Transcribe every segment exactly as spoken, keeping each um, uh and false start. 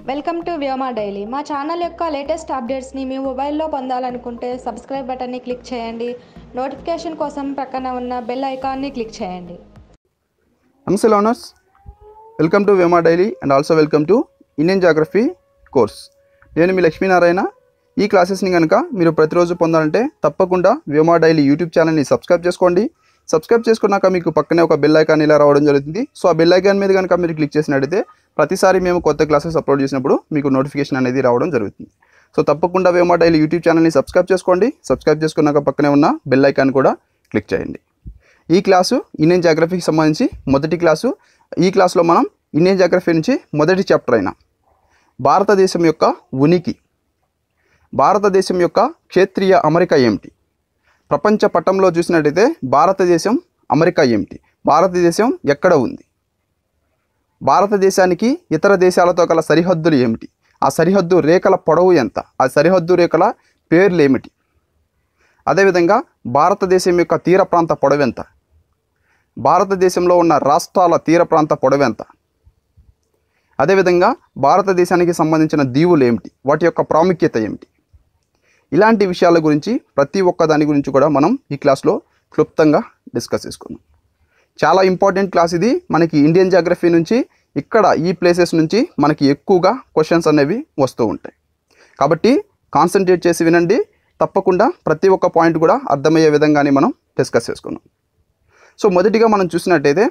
Welcome to Vyoma daily. మా channel యొక్క latest అప్డేట్స్ని మీ మొబైల్లో పొందాలనుకుంటే సబ్స్క్రైబ్ బటన్ని క్లిక్ చేయండి. నోటిఫికేషన్ కోసం పక్కన ఉన్న బెల్ ఐకాన్ని క్లిక్ చేయండి. నమస్తే learners, welcome to Vyoma daily and also welcome to Indian geography course. నేను మీ లక్ష్మీనారాయణ. ఈ క్లాసెస్ని కనుక మీరు ప్రతిరోజు పొందాలంటే తప్పకుండా వ్యోమా డైలీ యూట్యూబ్ ఛానల్ని సబ్స్క్రైబ్ చేసుకోండి. సబ్స్క్రైబ్ చేసుకున్నాక మీకు పక్కనే ఒక బెల్ ఐకాన్ ఇలా రావడం జరుగుతుంది. సో ఆ బెల్ ఐకాన్ మీద కనుక మీరు క్లిక్ చేసినట్టయితే ప్రతిసారి మేము కొత్త క్లాసెస్ అప్లోడ్ చేసినప్పుడు మీకు నోటిఫికేషన్ అనేది రావడం జరుగుతుంది. సో తప్పకుండా వ్యోమా డైలీ యూట్యూబ్ ఛానల్ని సబ్స్క్రైబ్ చేసుకోండి. సబ్స్క్రైబ్ చేసుకున్నాక పక్కనే ఉన్న బెల్ ఐకాన్ కూడా క్లిక్ చేయండి. ఈ క్లాసు ఇండియన్ జాగ్రఫీకి సంబంధించి మొదటి క్లాసు. ఈ క్లాసులో మనం ఇండియన్ జాగ్రఫీ నుంచి మొదటి చాప్టర్ అయిన భారతదేశం యొక్క ఉనికి, భారతదేశం యొక్క క్షేత్రీయ అమరిక ఏమిటి, ప్రపంచ పటంలో చూసినట్టయితే భారతదేశం అమెరికా ఏమిటి, భారతదేశం ఎక్కడ ఉంది, భారతదేశానికి ఇతర దేశాలతో గల సరిహద్దులు ఏమిటి, ఆ సరిహద్దు రేఖల పొడవు ఎంత, ఆ సరిహద్దు రేఖల పేర్లు ఏమిటి, అదేవిధంగా భారతదేశం యొక్క తీర ప్రాంత పొడవు ఎంత, భారతదేశంలో ఉన్న రాష్ట్రాల తీర ప్రాంత పొడవు ఎంత, అదేవిధంగా భారతదేశానికి సంబంధించిన దీవులు ఏమిటి, వాటి యొక్క ప్రాముఖ్యత ఏమిటి, ఇలాంటి విషయాల గురించి ప్రతి ఒక్క దాని గురించి కూడా మనం ఈ క్లాస్లో క్లుప్తంగా డిస్కస్ చేసుకుందాం. చాలా ఇంపార్టెంట్ క్లాస్ ఇది. మనకి ఇండియన్ జాగ్రఫీ నుంచి ఇక్కడ ఈ ప్లేసెస్ నుంచి మనకి ఎక్కువగా క్వశ్చన్స్ అనేవి వస్తూ ఉంటాయి. కాబట్టి కాన్సన్ట్రేట్ చేసి వినండి. తప్పకుండా ప్రతి ఒక్క పాయింట్ కూడా అర్థమయ్యే విధంగానే మనం డిస్కస్ చేసుకుందాం. సో మొదటిగా మనం చూసినట్టయితే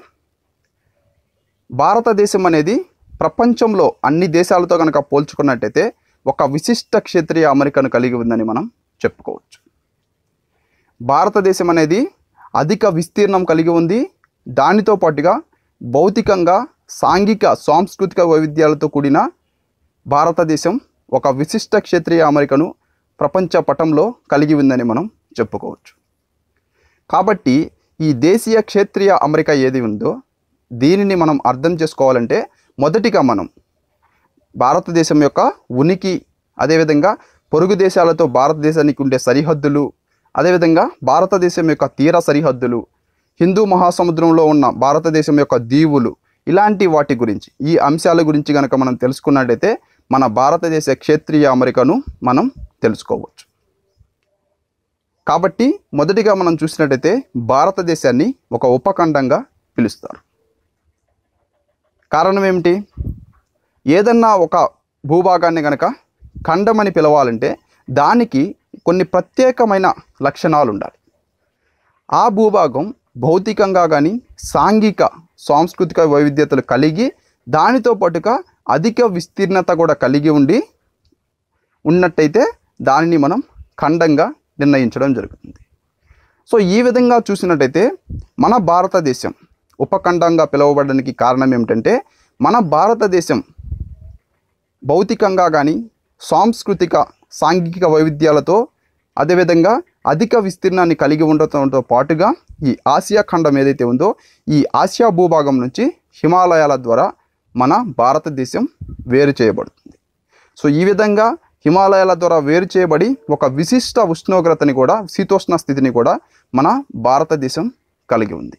భారతదేశం అనేది ప్రపంచంలో అన్ని దేశాలతో కనుక పోల్చుకున్నట్టయితే ఒక విశిష్ట క్షేత్రీయ అమరికను కలిగి ఉందని మనం చెప్పుకోవచ్చు. భారతదేశం అనేది అధిక విస్తీర్ణం కలిగి ఉంది. దానితో పాటుగా భౌతికంగా, సాంఘిక, సాంస్కృతిక వైవిధ్యాలతో కూడిన భారతదేశం ఒక విశిష్ట క్షేత్రీయ అమరికను ప్రపంచ పటంలో కలిగి ఉందని మనం చెప్పుకోవచ్చు. కాబట్టి ఈ దేశీయ క్షేత్రీయ అమరిక ఏది ఉందో దీనిని మనం అర్థం చేసుకోవాలంటే మొదటిగా మనం భారతదేశం యొక్క ఉనికి, అదేవిధంగా పొరుగు దేశాలతో భారతదేశానికి ఉండే సరిహద్దులు, అదేవిధంగా భారతదేశం యొక్క తీర సరిహద్దులు, హిందూ మహాసముద్రంలో ఉన్న భారతదేశం యొక్క దీవులు, ఇలాంటి వాటి గురించి, ఈ అంశాల గురించి కనుక మనం తెలుసుకున్నట్టయితే మన భారతదేశ క్షేత్రీయ అమరికను మనం తెలుసుకోవచ్చు. కాబట్టి మొదటిగా మనం చూసినట్టయితే భారతదేశాన్ని ఒక ఉపఖండంగా పిలుస్తారు. కారణం ఏమిటి? ఏదన్నా ఒక భూభాగాన్ని కనుక ఖండమని పిలవాలంటే దానికి కొన్ని ప్రత్యేకమైన లక్షణాలు ఉండాలి. ఆ భూభాగం భౌతికంగా కానీ సాంఘిక సాంస్కృతిక వైవిధ్యతలు కలిగి దానితో పాటుగా అధిక విస్తీర్ణత కూడా కలిగి ఉండి ఉన్నట్టయితే దానిని మనం ఖండంగా నిర్ణయించడం జరుగుతుంది. సో ఈ విధంగా చూసినట్టయితే మన భారతదేశం ఉపఖండంగా పిలువబడడానికి కారణం ఏమిటంటే మన భారతదేశం భౌతికంగా కానీ సాంస్కృతిక సాంఘిక వైవిధ్యాలతో అదేవిధంగా అధిక విస్తీర్ణాన్ని కలిగి ఉండటంతో పాటుగా ఈ ఆసియా ఖండం ఏదైతే ఉందో ఈ ఆసియా భూభాగం నుంచి హిమాలయాల ద్వారా మన భారతదేశం వేరు చేయబడుతుంది. సో ఈ విధంగా హిమాలయాల ద్వారా వేరు చేయబడి ఒక విశిష్ట ఉష్ణోగ్రతని కూడా, శీతోష్ణ స్థితిని కూడా మన భారతదేశం కలిగి ఉంది.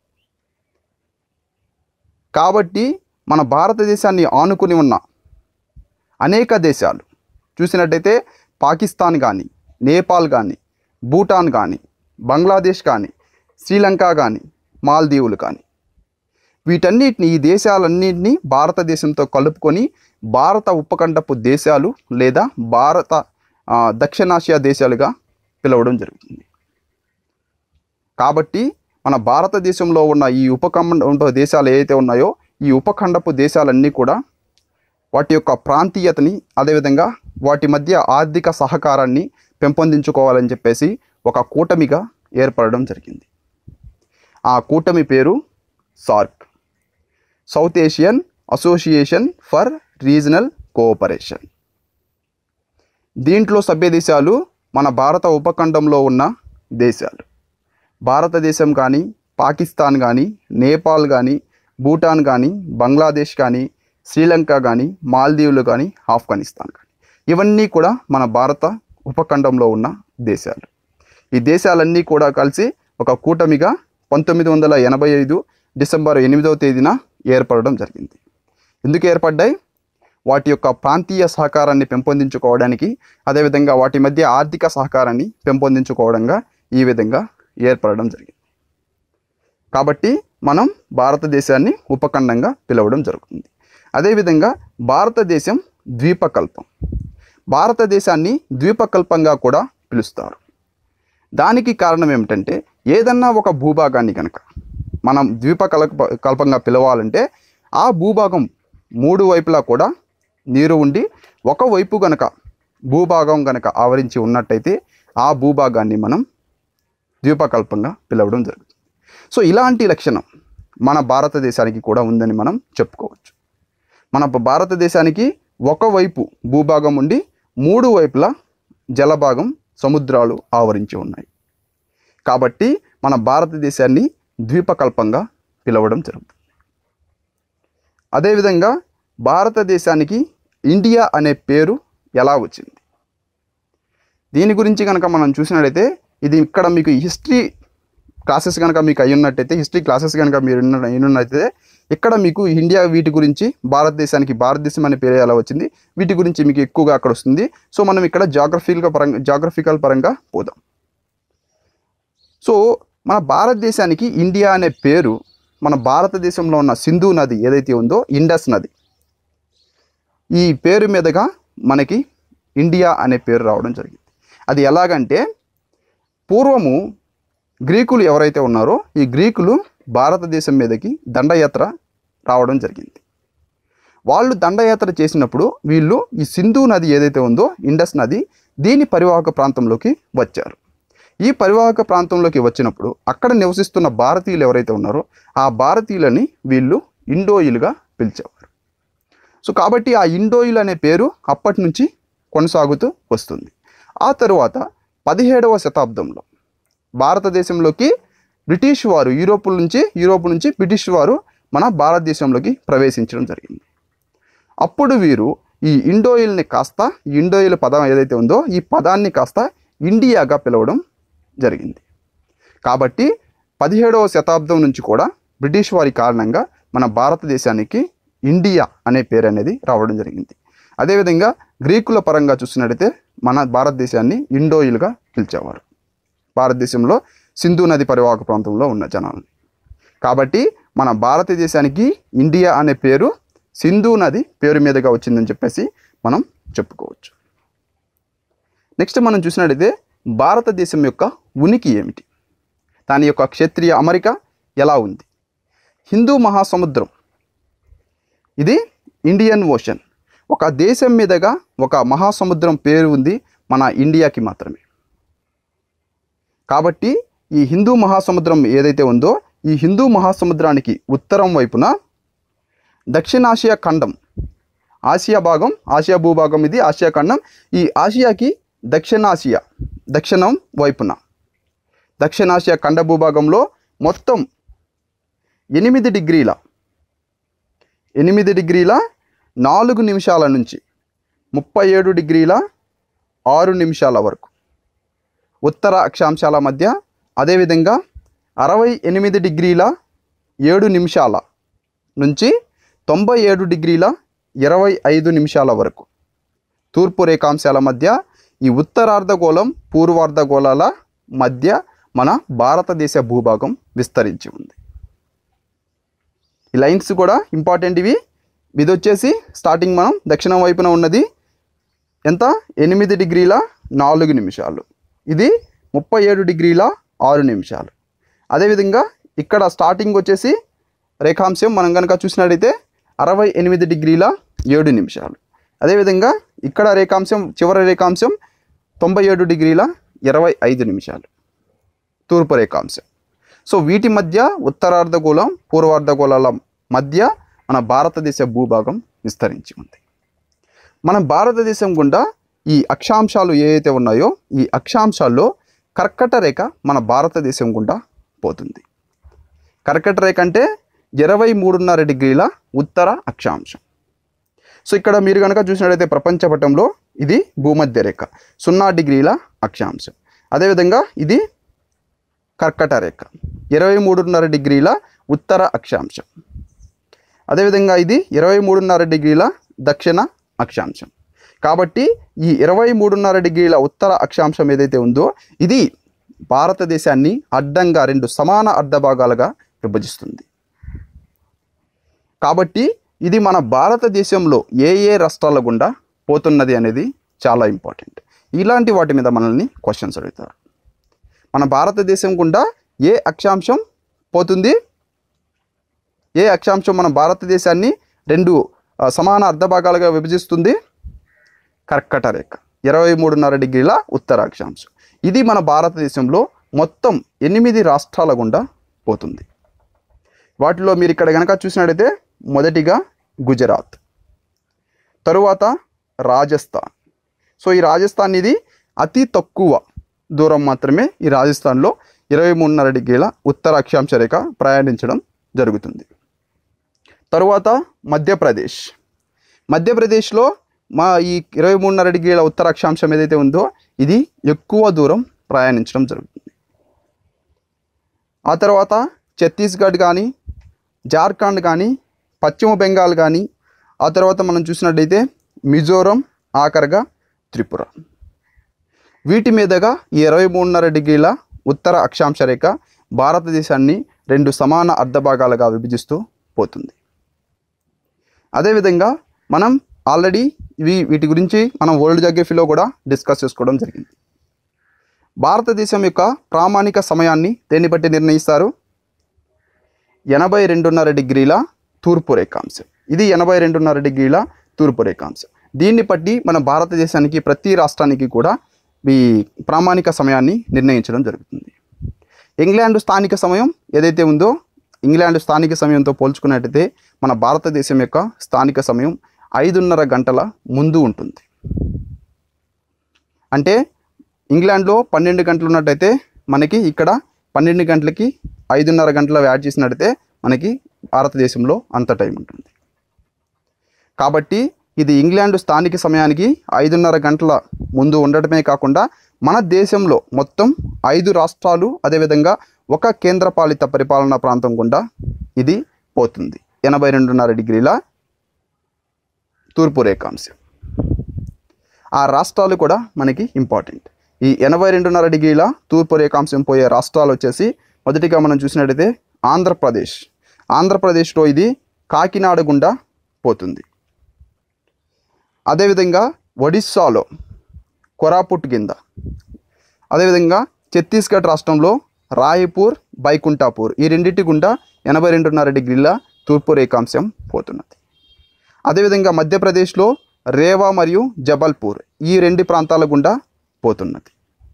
కాబట్టి మన భారతదేశాన్ని ఆనుకుని ఉన్న అనేక దేశాలు చూసినట్టయితే పాకిస్తాన్ కానీ, నేపాల్ కానీ, భూటాన్ కానీ, బంగ్లాదేశ్ కానీ, శ్రీలంక కానీ, మాల్దీవులు కానీ, వీటన్నిటిని ఈ దేశాలన్నింటినీ భారతదేశంతో కలుపుకొని భారత ఉపఖండపు దేశాలు లేదా భారత దక్షిణాసియా దేశాలుగా పిలవడం జరుగుతుంది. కాబట్టి మన భారతదేశంలో ఉన్న ఈ ఉపఖండ దేశాలు ఏవైతే ఉన్నాయో ఈ ఉపఖండపు దేశాలన్నీ కూడా వాటి యొక్క ప్రాంతీయతని, అదేవిధంగా వాటి మధ్య ఆర్థిక సహకారాన్ని పెంపొందించుకోవాలని చెప్పేసి ఒక కూటమిగా ఏర్పడడం జరిగింది. ఆ కూటమి పేరు SAARC, South Asian Association for Regional Cooperation. దీంట్లో సభ్య దేశాలు మన భారత ఉపఖండంలో ఉన్న దేశాలు. భారతదేశం కానీ, పాకిస్తాన్ కానీ, నేపాల్ కానీ, భూటాన్ కానీ, బంగ్లాదేశ్ కానీ, శ్రీలంక కానీ, మాల్దీవులు కానీ, ఆఫ్ఘనిస్తాన్ కానీ, ఇవన్నీ కూడా మన భారత ఉపఖండంలో ఉన్న దేశాలు. ఈ దేశాలన్నీ కూడా కలిసి ఒక కూటమిగా పంతొమ్మిది వందల ఎనభై ఐదు డిసెంబర్ ఎనిమిదవ తేదీన ఏర్పడడం జరిగింది. ఎందుకు ఏర్పడ్డాయి? వాటి యొక్క ప్రాంతీయ సహకారాన్ని పెంపొందించుకోవడానికి, అదేవిధంగా వాటి మధ్య ఆర్థిక సహకారాన్ని పెంపొందించుకోవడంగా ఈ విధంగా ఏర్పడడం జరిగింది. కాబట్టి మనం భారతదేశాన్ని ఉపఖండంగా పిలవడం జరుగుతుంది. అదేవిధంగా భారతదేశం ద్వీపకల్పం. భారతదేశాన్ని ద్వీపకల్పంగా కూడా పిలుస్తారు. దానికి కారణం ఏమిటంటే, ఏదన్నా ఒక భూభాగాన్ని కనుక మనం ద్వీపకల్ప కల్పంగా పిలవాలంటే ఆ భూభాగం మూడు వైపులా కూడా నీరు ఉండి ఒకవైపు గనక భూభాగం గనక ఆవరించి ఉన్నట్టయితే ఆ భూభాగాన్ని మనం ద్వీపకల్పంగా పిలవడం జరుగుతుంది. సో ఇలాంటి లక్షణం మన భారతదేశానికి కూడా ఉందని మనం చెప్పుకోవచ్చు. మన భారతదేశానికి ఒకవైపు భూభాగం ఉండి మూడు వైపులా జలభాగం, సముద్రాలు ఆవరించి ఉన్నాయి. కాబట్టి మన భారతదేశాన్ని ద్వీపకల్పంగా పిలవడం జరుగుతుంది. అదేవిధంగా భారతదేశానికి ఇండియా అనే పేరు ఎలా వచ్చింది? దీని గురించి కనుక మనం చూసినట్లయితే, ఇది ఇక్కడ మీకు హిస్టరీ క్లాసెస్ కనుక మీకు అయ్యున్నట్టయితే, హిస్టరీ క్లాసెస్ కనుక మీరు అయినట్టయితే ఇక్కడ మీకు ఇండియా వీటి గురించి, భారతదేశానికి భారతదేశం అనే పేరు ఎలా వచ్చింది, వీటి గురించి మీకు ఎక్కువగా అక్కడ వస్తుంది. సో మనం ఇక్కడ జాగ్రఫికల్ పరంగా జాగ్రఫికల్ పరంగా పోదాం. సో మన భారతదేశానికి ఇండియా అనే పేరు మన భారతదేశంలో ఉన్న సింధు నది ఏదైతే ఉందో, ఇండస్ నది, ఈ పేరు మీదుగా మనకి ఇండియా అనే పేరు రావడం జరిగింది. అది ఎలాగంటే, పూర్వము గ్రీకులు ఎవరైతే ఉన్నారో ఈ గ్రీకులు భారతదేశం మీదకి దండయాత్ర రావడం జరిగింది. వాళ్ళు దండయాత్ర చేసినప్పుడు వీళ్ళు ఈ సింధు నది ఏదైతే ఉందో, ఇండస్ నది, దీని పరివాహక ప్రాంతంలోకి వచ్చారు. ఈ పరివాహక ప్రాంతంలోకి వచ్చినప్పుడు అక్కడ నివసిస్తున్న భారతీయులు ఎవరైతే ఉన్నారో ఆ భారతీయులని వీళ్ళు ఇండోయిలుగా పిలిచేవారు. సో కాబట్టి ఆ ఇండోయిల్ అనే పేరు అప్పటి నుంచి కొనసాగుతూ వస్తుంది. ఆ తరువాత పదిహేడవ శతాబ్దంలో భారతదేశంలోకి బ్రిటిష్ వారు యూరోప్ నుంచి యూరోప్ నుంచి బ్రిటిష్ వారు మన భారతదేశంలోకి ప్రవేశించడం జరిగింది. అప్పుడు వీరు ఈ ఇండోయిల్ని కాస్త, ఇండోయిల్ పదం ఏదైతే ఉందో ఈ పదాన్ని కాస్త ఇండియాగా పిలవడం జరిగింది. కాబట్టి పదిహేడవ శతాబ్దం నుంచి కూడా బ్రిటిష్ వారి కారణంగా మన భారతదేశానికి ఇండియా అనే పేరు అనేది రావడం జరిగింది. అదేవిధంగా గ్రీకుల పరంగా చూసినట్టయితే మన భారతదేశాన్ని ఇండోయిల్గా పిలిచేవారు, భారతదేశంలో సింధు నది పరివాహక ప్రాంతంలో ఉన్న జనాలని. కాబట్టి మన భారతదేశానికి ఇండియా అనే పేరు సింధు నది పేరు మీదుగా వచ్చిందని చెప్పేసి మనం చెప్పుకోవచ్చు. నెక్స్ట్ మనం చూసినట్టయితే భారతదేశం యొక్క ఉనికి ఏమిటి, దాని యొక్క క్షేత్రీయ అమరిక ఎలా ఉంది? హిందూ మహాసముద్రం, ఇది ఇండియన్ ఓషన్. ఒక దేశం మీదుగా ఒక మహాసముద్రం పేరు ఉంది మన ఇండియాకి మాత్రమే. కాబట్టి ఈ హిందూ మహాసముద్రం ఏదైతే ఉందో ఈ హిందూ మహాసముద్రానికి ఉత్తరం వైపున దక్షిణాసియా ఖండం, ఆసియా భాగం, ఆసియా భూభాగం, ఇది ఆసియా ఖండం. ఈ ఆసియాకి దక్షిణాసియా దక్షిణం వైపున దక్షిణాసియా ఖండ భూభాగంలో మొత్తం ఎనిమిది డిగ్రీల ఎనిమిది డిగ్రీల నాలుగు నిమిషాల నుంచి ముప్పై ఏడు డిగ్రీల ఆరు నిమిషాల వరకు ఉత్తర అక్షాంశాల మధ్య, అదేవిధంగా అరవై ఎనిమిది డిగ్రీల ఏడు నిమిషాల నుంచి తొంభై ఏడు డిగ్రీల ఇరవై ఐదు నిమిషాల వరకు తూర్పు రేఖాంశాల మధ్య, ఈ ఉత్తరార్ధగోళం పూర్వార్ధగోళాల మధ్య మన భారతదేశ భూభాగం విస్తరించి ఉంది. ఈ లైన్స్ కూడా ఇంపార్టెంట్. ఇవి ఇది వచ్చేసి స్టార్టింగ్ మనం దక్షిణం వైపున ఉన్నది ఎంత, ఎనిమిది డిగ్రీల నాలుగు నిమిషాలు, ఇది ముప్పై ఏడు డిగ్రీల ఆరు నిమిషాలు. అదేవిధంగా ఇక్కడ స్టార్టింగ్ వచ్చేసి రేఖాంశం మనం కనుక చూసినట్టయితే అరవై ఎనిమిది డిగ్రీల ఏడు నిమిషాలు. అదేవిధంగా ఇక్కడ రేఖాంశం, చివరి రేఖాంశం తొంభై ఏడు డిగ్రీల ఇరవై ఐదు నిమిషాలు తూర్పు రేఖాంశం. సో వీటి మధ్య ఉత్తరార్ధగోళం పూర్వార్ధగోళాల మధ్య మన భారతదేశ భూభాగం విస్తరించి ఉంది. మన భారతదేశం గుండా ఈ అక్షాంశాలు ఏవైతే ఉన్నాయో ఈ అక్షాంశాల్లో కర్కట రేఖ మన భారతదేశం గుండా పోతుంది. కర్కట రేఖ అంటే ఇరవై మూడున్నర డిగ్రీల ఉత్తర అక్షాంశం. సో ఇక్కడ మీరు కనుక చూసినట్లయితే ప్రపంచ పటంలో ఇది భూమధ్య రేఖ సున్నా డిగ్రీల అక్షాంశం. అదేవిధంగా ఇది కర్కట రేఖ ఇరవై మూడున్నర డిగ్రీల ఉత్తర అక్షాంశం. అదేవిధంగా ఇది ఇరవై మూడున్నర డిగ్రీల దక్షిణ అక్షాంశం. కాబట్టి ఈ ఇరవై మూడున్నర డిగ్రీల ఉత్తర అక్షాంశం ఏదైతే ఉందో ఇది భారతదేశాన్ని అడ్డంగా రెండు సమాన అర్ధ భాగాలుగా విభజిస్తుంది. కాబట్టి ఇది మన భారతదేశంలో ఏ ఏ రాష్ట్రాల గుండా పోతున్నది అనేది చాలా ఇంపార్టెంట్. ఇలాంటి వాటి మీద మనల్ని క్వశ్చన్స్ అడుగుతారు. మన భారతదేశం గుండా ఏ అక్షాంశం పోతుంది, ఏ అక్షాంశం మన భారతదేశాన్ని రెండు సమాన అర్ధ భాగాలుగా విభజిస్తుంది? కర్కట రేఖ, ఇరవై మూడున్నర డిగ్రీల ఉత్తర అక్షాంశం. ఇది మన భారతదేశంలో మొత్తం ఎనిమిది రాష్ట్రాల గుండా పోతుంది. వాటిలో మీరు ఇక్కడ కనుక చూసినట్టయితే మొదటిగా గుజరాత్, తరువాత రాజస్థాన్. సో ఈ రాజస్థాన్ ఇది అతి తక్కువ దూరం మాత్రమే ఈ రాజస్థాన్లో ఇరవై మూడున్నర డిగ్రీల ఉత్తర అక్షాంశ రేఖ ప్రయాణించడం జరుగుతుంది. తరువాత మధ్యప్రదేశ్. మధ్యప్రదేశ్లో మా ఈ ఇరవై మూడున్నర డిగ్రీల ఉత్తర అక్షాంశం ఏదైతే ఉందో ఇది ఎక్కువ దూరం ప్రయాణించడం జరుగుతుంది. ఆ తర్వాత ఛత్తీస్గఢ్ కానీ, జార్ఖండ్ కానీ, పశ్చిమ బెంగాల్ కానీ, ఆ తర్వాత మనం చూసినట్టయితే మిజోరం, ఆఖరిగా త్రిపుర. వీటి మీదుగా ఈ ఇరవై మూడున్నర డిగ్రీల ఉత్తర అక్షాంశ రేఖ భారతదేశాన్ని రెండు సమాన అర్ధ భాగాలుగా విభజిస్తూ పోతుంది. అదేవిధంగా మనం ఆల్రెడీ ఇవి వీటి గురించి మనం వరల్డ్ జాగ్రఫీలో కూడా డిస్కస్ చేసుకోవడం జరిగింది. భారతదేశం యొక్క ప్రామాణిక సమయాన్ని దేన్ని బట్టి నిర్ణయిస్తారు? ఎనభై రెండున్నర డిగ్రీల తూర్పు రేఖాంశం. ఇది ఎనభై రెండున్నర డిగ్రీల తూర్పు రేఖాంశం. దీన్ని బట్టి మన భారతదేశానికి ప్రతి రాష్ట్రానికి కూడా ఈ ప్రామాణిక సమయాన్ని నిర్ణయించడం జరుగుతుంది. ఇంగ్లాండ్ స్థానిక సమయం ఏదైతే ఉందో ఇంగ్లాండ్ స్థానిక సమయంతో పోల్చుకున్నట్టయితే మన భారతదేశం యొక్క స్థానిక సమయం ఐదున్నర గంటల ముందు ఉంటుంది. అంటే ఇంగ్లాండ్లో పన్నెండు గంటలు ఉన్నట్టయితే మనకి ఇక్కడ పన్నెండు గంటలకి ఐదున్నర గంటల యాడ్ చేసినట్టయితే మనకి భారతదేశంలో అంత టైం ఉంటుంది. కాబట్టి ఇది ఇంగ్లాండ్ స్థానిక సమయానికి ఐదున్నర గంటల ముందు ఉండటమే కాకుండా మన దేశంలో మొత్తం ఐదు రాష్ట్రాలు అదేవిధంగా ఒక కేంద్రపాలిత పరిపాలనా ప్రాంతం గుండా ఇది పోతుంది. ఎనభై రెండున్నర డిగ్రీల తూర్పు రేఖాంశం. ఆ రాష్ట్రాలు కూడా మనకి ఇంపార్టెంట్. ఈ ఎనభై రెండున్నర డిగ్రీల తూర్పు రేఖాంశం పోయే రాష్ట్రాలు వచ్చేసి మొదటిగా మనం చూసినట్టయితే ఆంధ్రప్రదేశ్. ఆంధ్రప్రదేశ్లో ఇది కాకినాడ గుండా పోతుంది. అదేవిధంగా ఒడిస్సాలో కొరాపుట్ కింద, అదేవిధంగా ఛత్తీస్గఢ్ రాష్ట్రంలో రాయ్పూర్, బైకుంఠాపూర్ ఈ రెండింటి గుండా ఎనభై రెండున్నర డిగ్రీల తూర్పు రేఖాంశం పోతున్నది. అదేవిధంగా మధ్యప్రదేశ్లో రేవా మరియు జబల్పూర్ ఈ రెండు ప్రాంతాల గుండా పోతున్నది.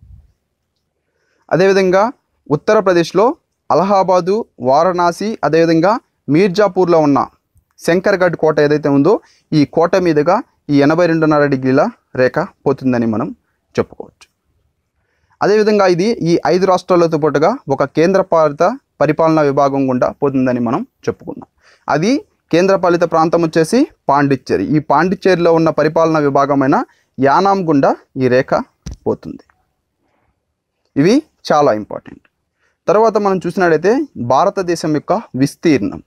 అదేవిధంగా ఉత్తరప్రదేశ్లో అలహాబాదు, వారణాసి, అదేవిధంగా మీర్జాపూర్లో ఉన్న శంకర్గఢ్ కోట ఏదైతే ఉందో ఈ కోట మీదుగా ఈ ఎనభై రెండున్నర డిగ్రీల రేఖ పోతుందని మనం చెప్పుకోవచ్చు. అదేవిధంగా ఇది ఈ ఐదు రాష్ట్రాలతో పాటుగా ఒక కేంద్రపాలిత పరిపాలనా విభాగం గుండా పోతుందని మనం చెప్పుకున్నాం. అది కేంద్రపాలిత ప్రాంతం వచ్చేసి పాండిచ్చేరి. ఈ పాండిచ్చేరిలో ఉన్న పరిపాలనా విభాగమైన యానాం గుండా ఈ రేఖ పోతుంది. ఇవి చాలా ఇంపార్టెంట్. తర్వాత మనం చూసినట్టయితే భారతదేశం యొక్క విస్తీర్ణం.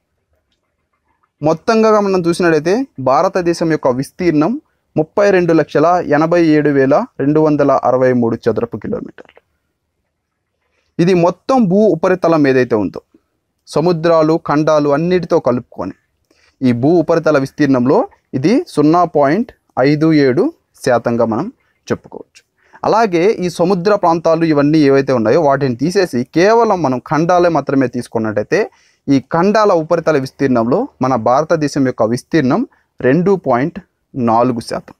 మొత్తంగా మనం చూసినట్టయితే భారతదేశం యొక్క విస్తీర్ణం ముప్పై రెండు లక్షల ఎనభై ఏడు వేల రెండు వందల అరవై మూడు చదరపు కిలోమీటర్లు. ఇది మొత్తం భూ ఉపరితలం ఏదైతే ఉందో సముద్రాలు, ఖండాలు అన్నిటితో కలుపుకొని ఈ భూ ఉపరితల విస్తీర్ణంలో ఇది సున్నా పాయింట్ ఐదు ఏడు శాతంగా మనం చెప్పుకోవచ్చు. అలాగే ఈ సముద్ర ప్రాంతాలు ఇవన్నీ ఏవైతే ఉన్నాయో వాటిని తీసేసి కేవలం మనం ఖండాలే మాత్రమే తీసుకున్నట్టయితే ఈ ఖండాల ఉపరితల విస్తీర్ణంలో మన భారతదేశం యొక్క విస్తీర్ణం రెండు పాయింట్ నాలుగు శాతం.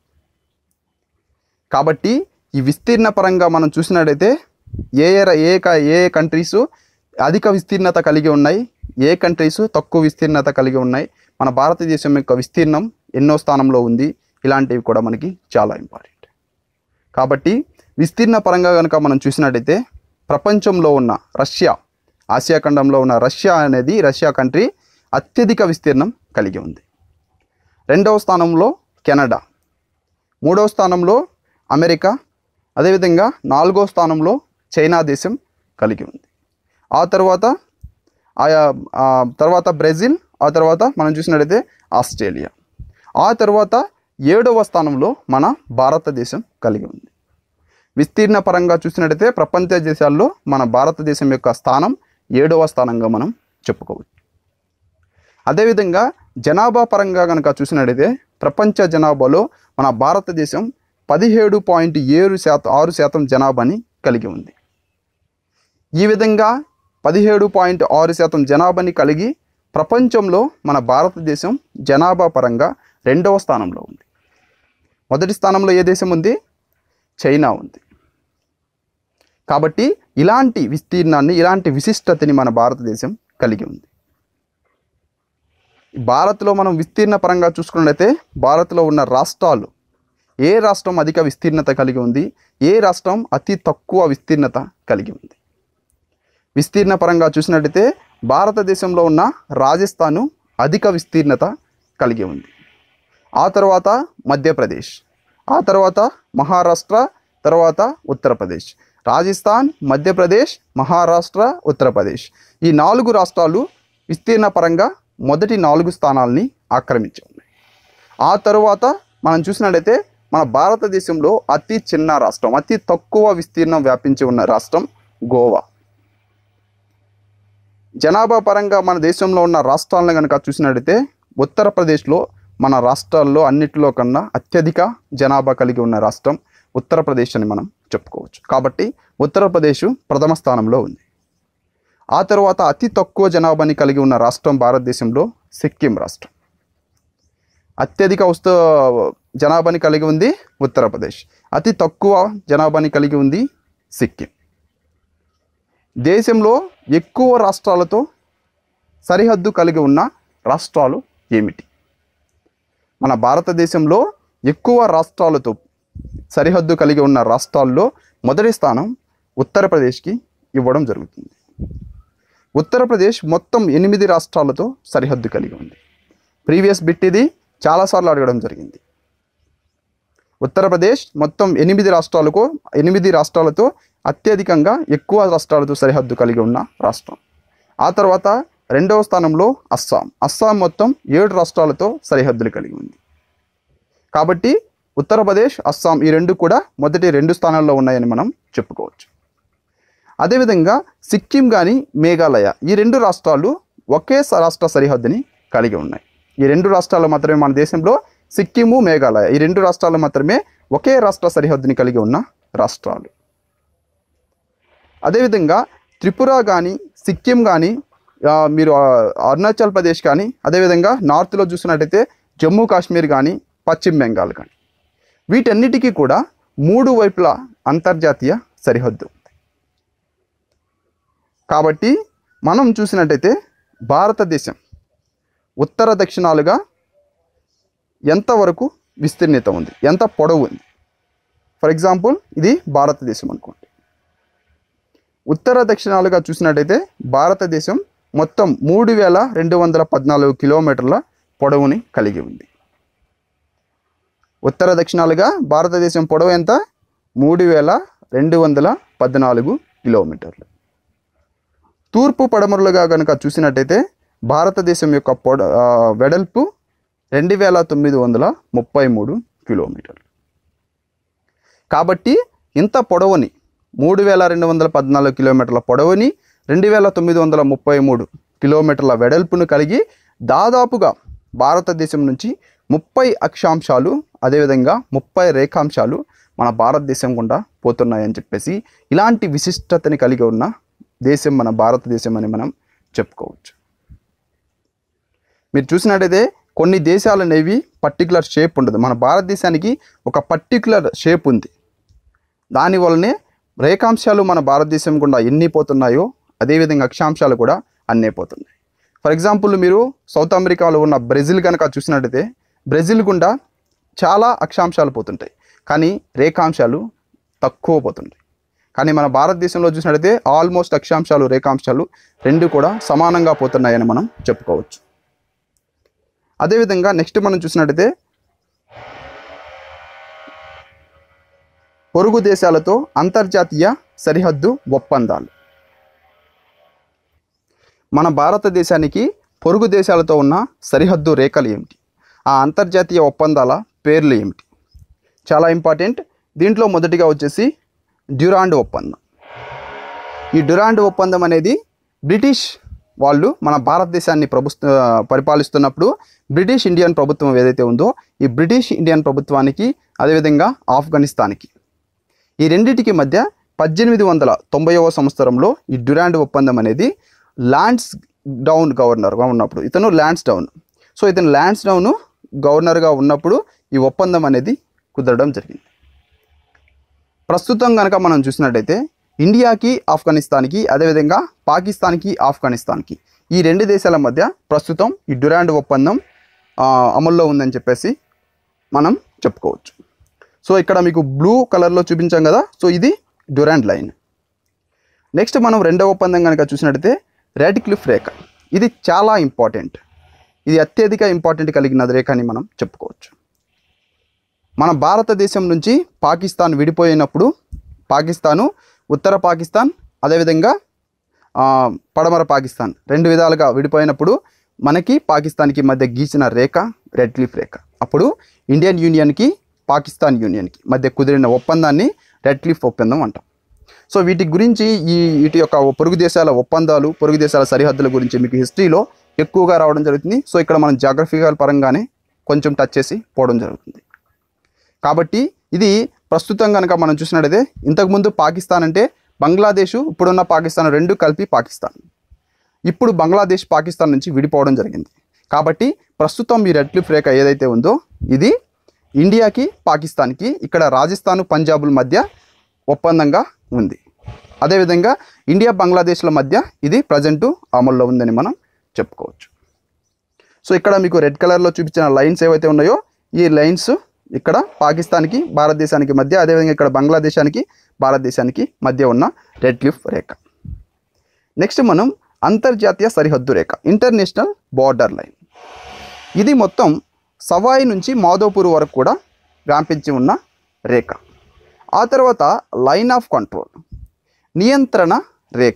కాబట్టి ఈ విస్తీర్ణ పరంగా మనం చూసినట్టయితే ఏ ఏ ఏ కంట్రీసు అధిక విస్తీర్ణత కలిగి ఉన్నాయి, ఏ కంట్రీసు తక్కువ విస్తీర్ణత కలిగి ఉన్నాయి, మన భారతదేశం యొక్క విస్తీర్ణం ఎన్నో స్థానంలో ఉంది, ఇలాంటివి కూడా మనకి చాలా ఇంపార్టెంట్. కాబట్టి విస్తీర్ణ పరంగా కనుక మనం చూసినట్టయితే ప్రపంచంలో ఉన్న రష్యా, ఆసియా ఖండంలో ఉన్న రష్యా అనేది రష్యా కంట్రీ అత్యధిక విస్తీర్ణం కలిగి ఉంది. రెండవ స్థానంలో కెనడా, మూడవ స్థానంలో అమెరికా, అదేవిధంగా నాలుగో స్థానంలో చైనా దేశం కలిగి ఉంది. ఆ తర్వాత ఆయా తర్వాత బ్రెజిల్, ఆ తర్వాత మనం చూసినట్టయితే ఆస్ట్రేలియా. ఆ తర్వాత ఏడవ స్థానంలో మన భారతదేశం కలిగి ఉంది. విస్తీర్ణ పరంగా చూసినట్టయితే ప్రపంచ దేశాల్లో మన భారతదేశం యొక్క స్థానం ఏడవ స్థానంగా మనం చెప్పుకోవచ్చు. అదేవిధంగా జనాభా పరంగా కనుక చూసినట్టయితే ప్రపంచ జనాభాలో మన భారతదేశం పదిహేడు పాయింట్ ఏడు శాతం ఆరు శాతం జనాభాని కలిగి ఉంది. ఈ విధంగా పదిహేడు పాయింట్ ఆరు శాతం జనాభాని కలిగి ప్రపంచంలో మన భారతదేశం జనాభా పరంగా రెండవ స్థానంలో ఉంది. మొదటి స్థానంలో ఏ దేశం ఉంది? చైనా ఉంది. కాబట్టి ఇలాంటి విస్తీర్ణాన్ని, ఇలాంటి విశిష్టతని మన భారతదేశం కలిగి ఉంది. భారత్లో మనం విస్తీర్ణ పరంగా చూసుకున్నట్లయితే భారత్లో ఉన్న రాష్ట్రాలు, ఏ రాష్ట్రం అధిక విస్తీర్ణత కలిగి ఉంది, ఏ రాష్ట్రం అతి తక్కువ విస్తీర్ణత కలిగి ఉంది. విస్తీర్ణ పరంగా చూసినట్టయితే భారతదేశంలో ఉన్న రాజస్థాను అధిక విస్తీర్ణత కలిగి ఉంది. ఆ తర్వాత మధ్యప్రదేశ్, ఆ తర్వాత మహారాష్ట్ర, తర్వాత ఉత్తరప్రదేశ్. రాజస్థాన్, మధ్యప్రదేశ్, మహారాష్ట్ర, ఉత్తరప్రదేశ్ ఈ నాలుగు రాష్ట్రాలు విస్తీర్ణ పరంగా మొదటి నాలుగు స్థానాలని ఆక్రమించి ఉన్నాయి. ఆ తర్వాత మనం చూసినట్లయితే మన భారతదేశంలో అతి చిన్న రాష్ట్రం, అతి తక్కువ విస్తీర్ణం వ్యాపించి ఉన్న రాష్ట్రం గోవా. జనాభా పరంగా మన దేశంలో ఉన్న రాష్ట్రాలను కనుక చూసినట్లయితే ఉత్తరప్రదేశ్లో మన రాష్ట్రాల్లో అన్నిటిలో కన్నా అత్యధిక జనాభా కలిగి ఉన్న రాష్ట్రం ఉత్తరప్రదేశ్ అని మనం చెప్పుకోవచ్చు. కాబట్టి ఉత్తరప్రదేశ్ ప్రథమ స్థానంలో ఉంది. ఆ తర్వాత అతి తక్కువ జనాభాని కలిగి ఉన్న రాష్ట్రం భారతదేశంలో సిక్కిం రాష్ట్రం. అత్యధిక ఉస్త జనాభాని కలిగి ఉంది ఉత్తరప్రదేశ్, అతి తక్కువ జనాభాని కలిగి ఉంది సిక్కిం. దేశంలో ఎక్కువ రాష్ట్రాలతో సరిహద్దు కలిగి ఉన్న రాష్ట్రాలు ఏమిటి? మన భారతదేశంలో ఎక్కువ రాష్ట్రాలతో సరిహద్దు కలిగి ఉన్న రాష్ట్రాల్లో మొదటి స్థానం ఉత్తరప్రదేశ్కి ఇవ్వడం జరుగుతుంది. ఉత్తరప్రదేశ్ మొత్తం ఎనిమిది రాష్ట్రాలతో సరిహద్దు కలిగి ఉంది. ప్రీవియస్ బిట్ ఇది చాలాసార్లు అడగడం జరిగింది. ఉత్తరప్రదేశ్ మొత్తం ఎనిమిది రాష్ట్రాలకు ఎనిమిది రాష్ట్రాలతో అత్యధికంగా ఎక్కువ రాష్ట్రాలతో సరిహద్దు కలిగి ఉన్న రాష్ట్రం. ఆ తర్వాత రెండవ స్థానంలో అస్సాం. అస్సాం మొత్తం ఏడు రాష్ట్రాలతో సరిహద్దులు కలిగి ఉంది. కాబట్టి ఉత్తరప్రదేశ్, అస్సాం ఈ రెండు కూడా మొదటి రెండు స్థానాల్లో ఉన్నాయని మనం చెప్పుకోవచ్చు. అదేవిధంగా సిక్కిం కానీ మేఘాలయ ఈ రెండు రాష్ట్రాలు ఒకే రాష్ట్ర సరిహద్దుని కలిగి ఉన్నాయి. ఈ రెండు రాష్ట్రాలు మాత్రమే మన దేశంలో సిక్కిము, మేఘాలయ ఈ రెండు రాష్ట్రాలు మాత్రమే ఒకే రాష్ట్ర సరిహద్దుని కలిగి ఉన్న రాష్ట్రాలు. అదేవిధంగా త్రిపుర కానీ, సిక్కిం కానీ, మీరు అరుణాచల్ ప్రదేశ్ కానీ, అదేవిధంగా నార్త్లో చూసినట్టయితే జమ్మూ కాశ్మీర్ కానీ, పశ్చిమ బెంగాల్ కానీ వీటన్నిటికీ కూడా మూడు వైపుల అంతర్జాతీయ సరిహద్దు ఉంది. కాబట్టి మనం చూసినట్టయితే భారతదేశం ఉత్తర దక్షిణాలుగా ఎంతవరకు విస్తీర్ణత ఉంది, ఎంత పొడవు ఉంది? ఫర్ ఎగ్జాంపుల్ ఇది భారతదేశం అనుకోండి. ఉత్తర దక్షిణాలుగా చూసినట్టయితే భారతదేశం మొత్తం మూడు వేల రెండు వందల పద్నాలుగు కిలోమీటర్ల పొడవుని కలిగి ఉంది. ఉత్తర దక్షిణాలుగా భారతదేశం పొడవు ఎంత? మూడు వేల రెండు వందల పద్నాలుగు కిలోమీటర్లు. తూర్పు పడమరలుగా కనుక చూసినట్టయితే భారతదేశం యొక్క పొడ వెడల్పు రెండు వేల తొమ్మిది వందల ముప్పై మూడు కిలోమీటర్లు. కాబట్టి ఇంత పొడవుని మూడు వేల రెండు వందల పద్నాలుగు కిలోమీటర్ల పొడవుని రెండు వేల తొమ్మిది వందల ముప్పై మూడు కిలోమీటర్ల వెడల్పును కలిగి దాదాపుగా భారతదేశం నుంచి ముప్పై అక్షాంశాలు అదేవిధంగా ముప్పై రేఖాంశాలు మన భారతదేశం గుండా పోతున్నాయని చెప్పేసి ఇలాంటి విశిష్టతని కలిగి ఉన్న దేశం మన భారతదేశం అని మనం చెప్పుకోవచ్చు. మీరు చూసినట్టయితే కొన్ని దేశాలు అనేవి పర్టికులర్ షేప్ ఉండదు. మన భారతదేశానికి ఒక పర్టికులర్ షేప్ ఉంది. దానివల్లనే రేఖాంశాలు మన భారతదేశం గుండా ఎన్ని పోతున్నాయో అదేవిధంగా అక్షాంశాలు కూడా అన్నే పోతున్నాయి. ఫర్ ఎగ్జాంపుల్ మీరు సౌత్ అమెరికాలో ఉన్న బ్రెజిల్ కనుక చూసినట్టయితే బ్రెజిల్ గుండా చాలా అక్షాంశాలు పోతుంటాయి, కానీ రేఖాంశాలు తక్కువ పోతుంటాయి. కానీ మన భారతదేశంలో చూసినట్టయితే ఆల్మోస్ట్ అక్షాంశాలు రేఖాంశాలు రెండు కూడా సమానంగా పోతున్నాయని మనం చెప్పుకోవచ్చు. అదేవిధంగా నెక్స్ట్ మనం చూసినట్టయితే పొరుగు దేశాలతో అంతర్జాతీయ సరిహద్దు ఒప్పందాలు. మన భారతదేశానికి పొరుగు దేశాలతో ఉన్న సరిహద్దు రేఖలు ఏమిటి? ఆ అంతర్జాతీయ ఒప్పందాల పేర్లు ఏమిటి? చాలా ఇంపార్టెంట్. దీంట్లో మొదటిగా వచ్చేసి డ్యూరాండ్ ఒప్పందం. ఈ డ్యూరాండ్ ఒప్పందం అనేది బ్రిటిష్ వాళ్ళు మన భారతదేశాన్ని ప్రభుత్వ పరిపాలిస్తున్నప్పుడు బ్రిటిష్ ఇండియన్ ప్రభుత్వం ఏదైతే ఉందో ఈ బ్రిటిష్ ఇండియన్ ప్రభుత్వానికి అదేవిధంగా ఆఫ్ఘనిస్తాన్కి ఈ రెండింటికి మధ్య పద్దెనిమిది వందల తొంభైవ సంవత్సరంలో ఈ డ్యూరాండ్ ఒప్పందం అనేది ల్యాండ్స్ డౌన్ గవర్నర్గా ఉన్నప్పుడు ఇతను ల్యాండ్స్ డౌన్ సో ఇతను ల్యాండ్స్ డౌన్ గవర్నర్గా ఉన్నప్పుడు ఈ ఒప్పందం అనేది కుదరడం జరిగింది. ప్రస్తుతం కనుక మనం చూసినట్టయితే ఇండియాకి ఆఫ్ఘనిస్తాన్కి అదేవిధంగా పాకిస్తాన్కి ఆఫ్ఘనిస్తాన్కి ఈ రెండు దేశాల మధ్య ప్రస్తుతం ఈ డ్యూరాండ్ ఒప్పందం అమల్లో ఉందని చెప్పేసి మనం చెప్పుకోవచ్చు. సో ఇక్కడ మీకు బ్లూ కలర్లో చూపించాం కదా, సో ఇది డ్యూరాండ్ లైన్. నెక్స్ట్ మనం రెండవ ఒప్పందం కనుక చూసినట్టయితే రెడ్ క్లిఫ్ రేఖ. ఇది చాలా ఇంపార్టెంట్, ఇది అత్యధిక ఇంపార్టెంట్ కలిగిన రేఖ అని మనం చెప్పుకోవచ్చు. మన భారతదేశం నుంచి పాకిస్తాన్ విడిపోయినప్పుడు పాకిస్తాను ఉత్తర పాకిస్తాన్ అదేవిధంగా పడమర పాకిస్తాన్ రెండు విధాలుగా విడిపోయినప్పుడు మనకి పాకిస్తాన్కి మధ్య గీసిన రేఖ రెడ్ క్లిఫ్ రేఖ. అప్పుడు ఇండియన్ యూనియన్కి పాకిస్తాన్ యూనియన్కి మధ్య కుదిరిన ఒప్పందాన్ని రెడ్ క్లిఫ్ ఒప్పందం అంటాం. సో వీటి గురించి ఈ వీటి యొక్క పొరుగు దేశాల ఒప్పందాలు పొరుగు దేశాల సరిహద్దుల గురించి మీకు హిస్టరీలో ఎక్కువగా రావడం జరుగుతుంది. సో ఇక్కడ మనం జాగ్రఫికల్ పరంగానే కొంచెం టచ్ చేసి పోవడం జరుగుతుంది. కాబట్టి ఇది ప్రస్తుతం కనుక మనం చూసినట్టయితే ఇంతకుముందు పాకిస్తాన్ అంటే బంగ్లాదేశ్ ఇప్పుడున్న పాకిస్తాన్ రెండు కలిపి పాకిస్తాన్. ఇప్పుడు బంగ్లాదేశ్ పాకిస్తాన్ నుంచి విడిపోవడం జరిగింది. కాబట్టి ప్రస్తుతం ఈ రెడ్ క్లిఫ్ రేఖ ఏదైతే ఉందో ఇది ఇండియాకి పాకిస్తాన్కి ఇక్కడ రాజస్థాన్ పంజాబుల మధ్య ఒప్పందంగా ఉంది. అదేవిధంగా ఇండియా బంగ్లాదేశ్ల మధ్య ఇది ప్రజెంటు అమల్లో ఉందని మనం చెప్పుకోవచ్చు. సో ఇక్కడ మీకు రెడ్ కలర్లో చూపించిన లైన్స్ ఏవైతే ఉన్నాయో ఈ లైన్స్ ఇక్కడ పాకిస్తాన్కి భారతదేశానికి మధ్య అదేవిధంగా ఇక్కడ బంగ్లాదేశానికి భారతదేశానికి మధ్య ఉన్న రెడ్ క్లిఫ్ రేఖ. నెక్స్ట్ మనం అంతర్జాతీయ సరిహద్దు రేఖ ఇంటర్నేషనల్ బార్డర్ లైన్. ఇది మొత్తం సవాయి నుంచి మాధోపూర్ వరకు కూడా వ్యాపించి ఉన్న రేఖ. ఆ తర్వాత లైన్ ఆఫ్ కంట్రోల్ నియంత్రణ రేఖ.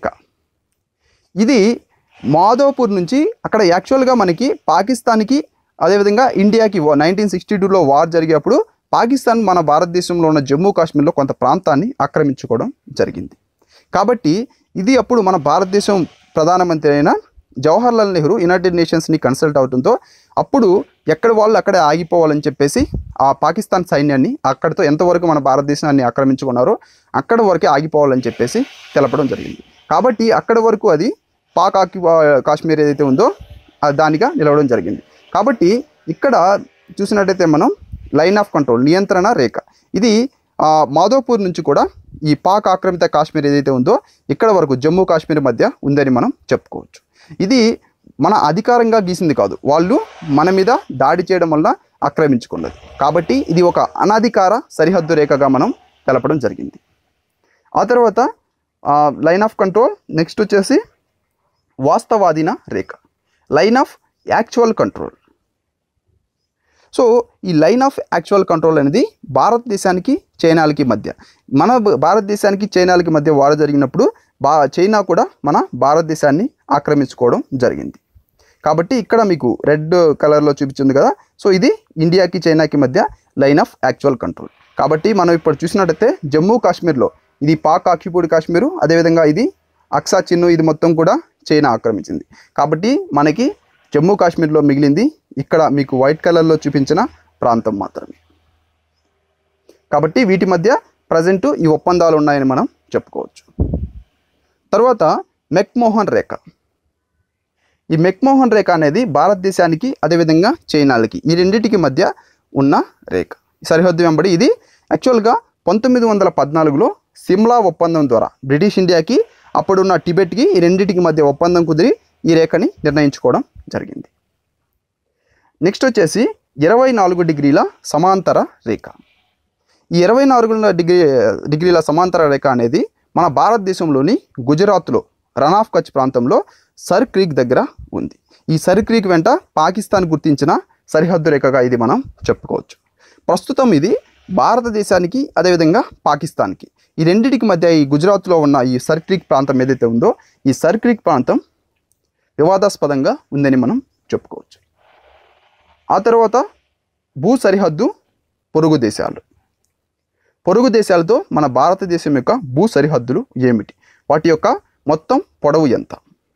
ఇది మాధోపూర్ నుంచి అక్కడ యాక్చువల్గా మనకి పాకిస్తాన్కి అదేవిధంగా ఇండియాకి నైన్టీన్ సిక్స్టీ టూలో వార్ జరిగేప్పుడు పాకిస్తాన్ మన భారతదేశంలో ఉన్న జమ్మూ కాశ్మీర్లో కొంత ప్రాంతాన్ని ఆక్రమించుకోవడం జరిగింది. కాబట్టి ఇది అప్పుడు మన భారతదేశం ప్రధానమంత్రి అయిన జవహర్లాల్ నెహ్రూ యునైటెడ్ నేషన్స్ని కన్సల్ట్ అవడంతో అప్పుడు ఎక్కడ వాళ్ళు అక్కడే ఆగిపోవాలని చెప్పేసి ఆ పాకిస్తాన్ సైన్యాన్ని అక్కడితో ఎంతవరకు మన భారతదేశాన్ని ఆక్రమించుకున్నారో అక్కడ వరకే ఆగిపోవాలని చెప్పేసి తెలపడం జరిగింది. కాబట్టి అక్కడ వరకు అది పాక్ ఆక్యు కాశ్మీర్ ఏదైతే ఉందో దానిగా నిలవడం జరిగింది. కాబట్టి ఇక్కడ చూసినట్టయితే మనం లైన్ ఆఫ్ కంట్రోల్ నియంత్రణ రేఖ ఇది మాధోపూర్ నుంచి కూడా ఈ పాక్ ఆక్రమిత కాశ్మీర్ ఏదైతే ఉందో ఇక్కడ వరకు జమ్మూ కాశ్మీర్ మధ్య ఉందని మనం చెప్పుకోవచ్చు. ఇది మన అధికారంగా గీసింది కాదు, వాళ్ళు మన మీద దాడి చేయడం వల్ల ఆక్రమించుకున్నది. కాబట్టి ఇది ఒక అనధికార సరిహద్దు రేఖగా మనం తెలపడం జరిగింది. ఆ తర్వాత లైన్ ఆఫ్ కంట్రోల్ నెక్స్ట్ వచ్చేసి వాస్తవాధీన రేఖ line of actual control. So ఈ లైన్ ఆఫ్ యాక్చువల్ కంట్రోల్ అనేది భారతదేశానికి చైనాలకి మధ్య మన భారతదేశానికి చైనాలకి మధ్య వార్ జరిగినప్పుడు బా చైనా కూడా మన భారతదేశాన్ని ఆక్రమించుకోవడం జరిగింది. కాబట్టి ఇక్కడ మీకు రెడ్ కలర్లో చూపించింది కదా, సో ఇది ఇండియాకి చైనాకి మధ్య లైన్ ఆఫ్ యాక్చువల్ కంట్రోల్. కాబట్టి మనం ఇప్పుడు చూసినట్టయితే జమ్మూ కాశ్మీర్లో ఇది పాక్ ఆక్యుపైడ్ కాశ్మీరు అదేవిధంగా ఇది అక్సా చిన్ను ఇది మొత్తం కూడా చైనా ఆక్రమించింది. కాబట్టి మనకి జమ్మూ కాశ్మీర్లో మిగిలింది ఇక్కడ మీకు వైట్ కలర్లో చూపించిన ప్రాంతం మాత్రమే. కాబట్టి వీటి మధ్య ప్రజెంటు ఈ ఒప్పందాలు ఉన్నాయని మనం చెప్పుకోవచ్చు. తర్వాత మెక్మోహన్ రేఖ. ఈ మెక్మోహన్ రేఖ అనేది భారతదేశానికి అదేవిధంగా చైనాలకి ఈ రెండింటికి మధ్య ఉన్న రేఖ సరిహద్దు వెంబడి. ఇది యాక్చువల్గా పంతొమ్మిది వందల పద్నాలుగులో సిమ్లా ఒప్పందం ద్వారా బ్రిటిష్ ఇండియాకి అప్పుడున్న టిబెట్కి ఈ రెండింటికి మధ్య ఒప్పందం కుదిరి ఈ రేఖని నిర్ణయించుకోవడం జరిగింది. నెక్స్ట్ వచ్చేసి ఇరవై నాలుగు డిగ్రీల సమాంతర రేఖ. ఈ ఇరవై నాలుగు డిగ్రీ డిగ్రీల సమాంతర రేఖ అనేది మన భారతదేశంలోని గుజరాత్లో రన్ ఆఫ్ కచ్ ప్రాంతంలో సర్ క్రీక్ దగ్గర ఉంది. ఈ సర్ క్రీక్ వెంట పాకిస్తాన్ గుర్తించిన సరిహద్దు రేఖగా ఇది మనం చెప్పుకోవచ్చు. ప్రస్తుతం ఇది భారతదేశానికి అదేవిధంగా పాకిస్తాన్కి ఈ రెండింటికి మధ్య ఈ గుజరాత్లో ఉన్న ఈ సర్ క్రీక్ ప్రాంతం ఏదైతే ఉందో ఈ సర్ క్రీక్ ప్రాంతం వివాదాస్పదంగా ఉందని మనం చెప్పుకోవచ్చు. ఆ తర్వాత భూ సరిహద్దు పొరుగు దేశాలు. పొరుగు దేశాలతో మన భారతదేశం యొక్క భూ సరిహద్దులు ఏమిటి, వాటి యొక్క మొత్తం పొడవు ఎంత?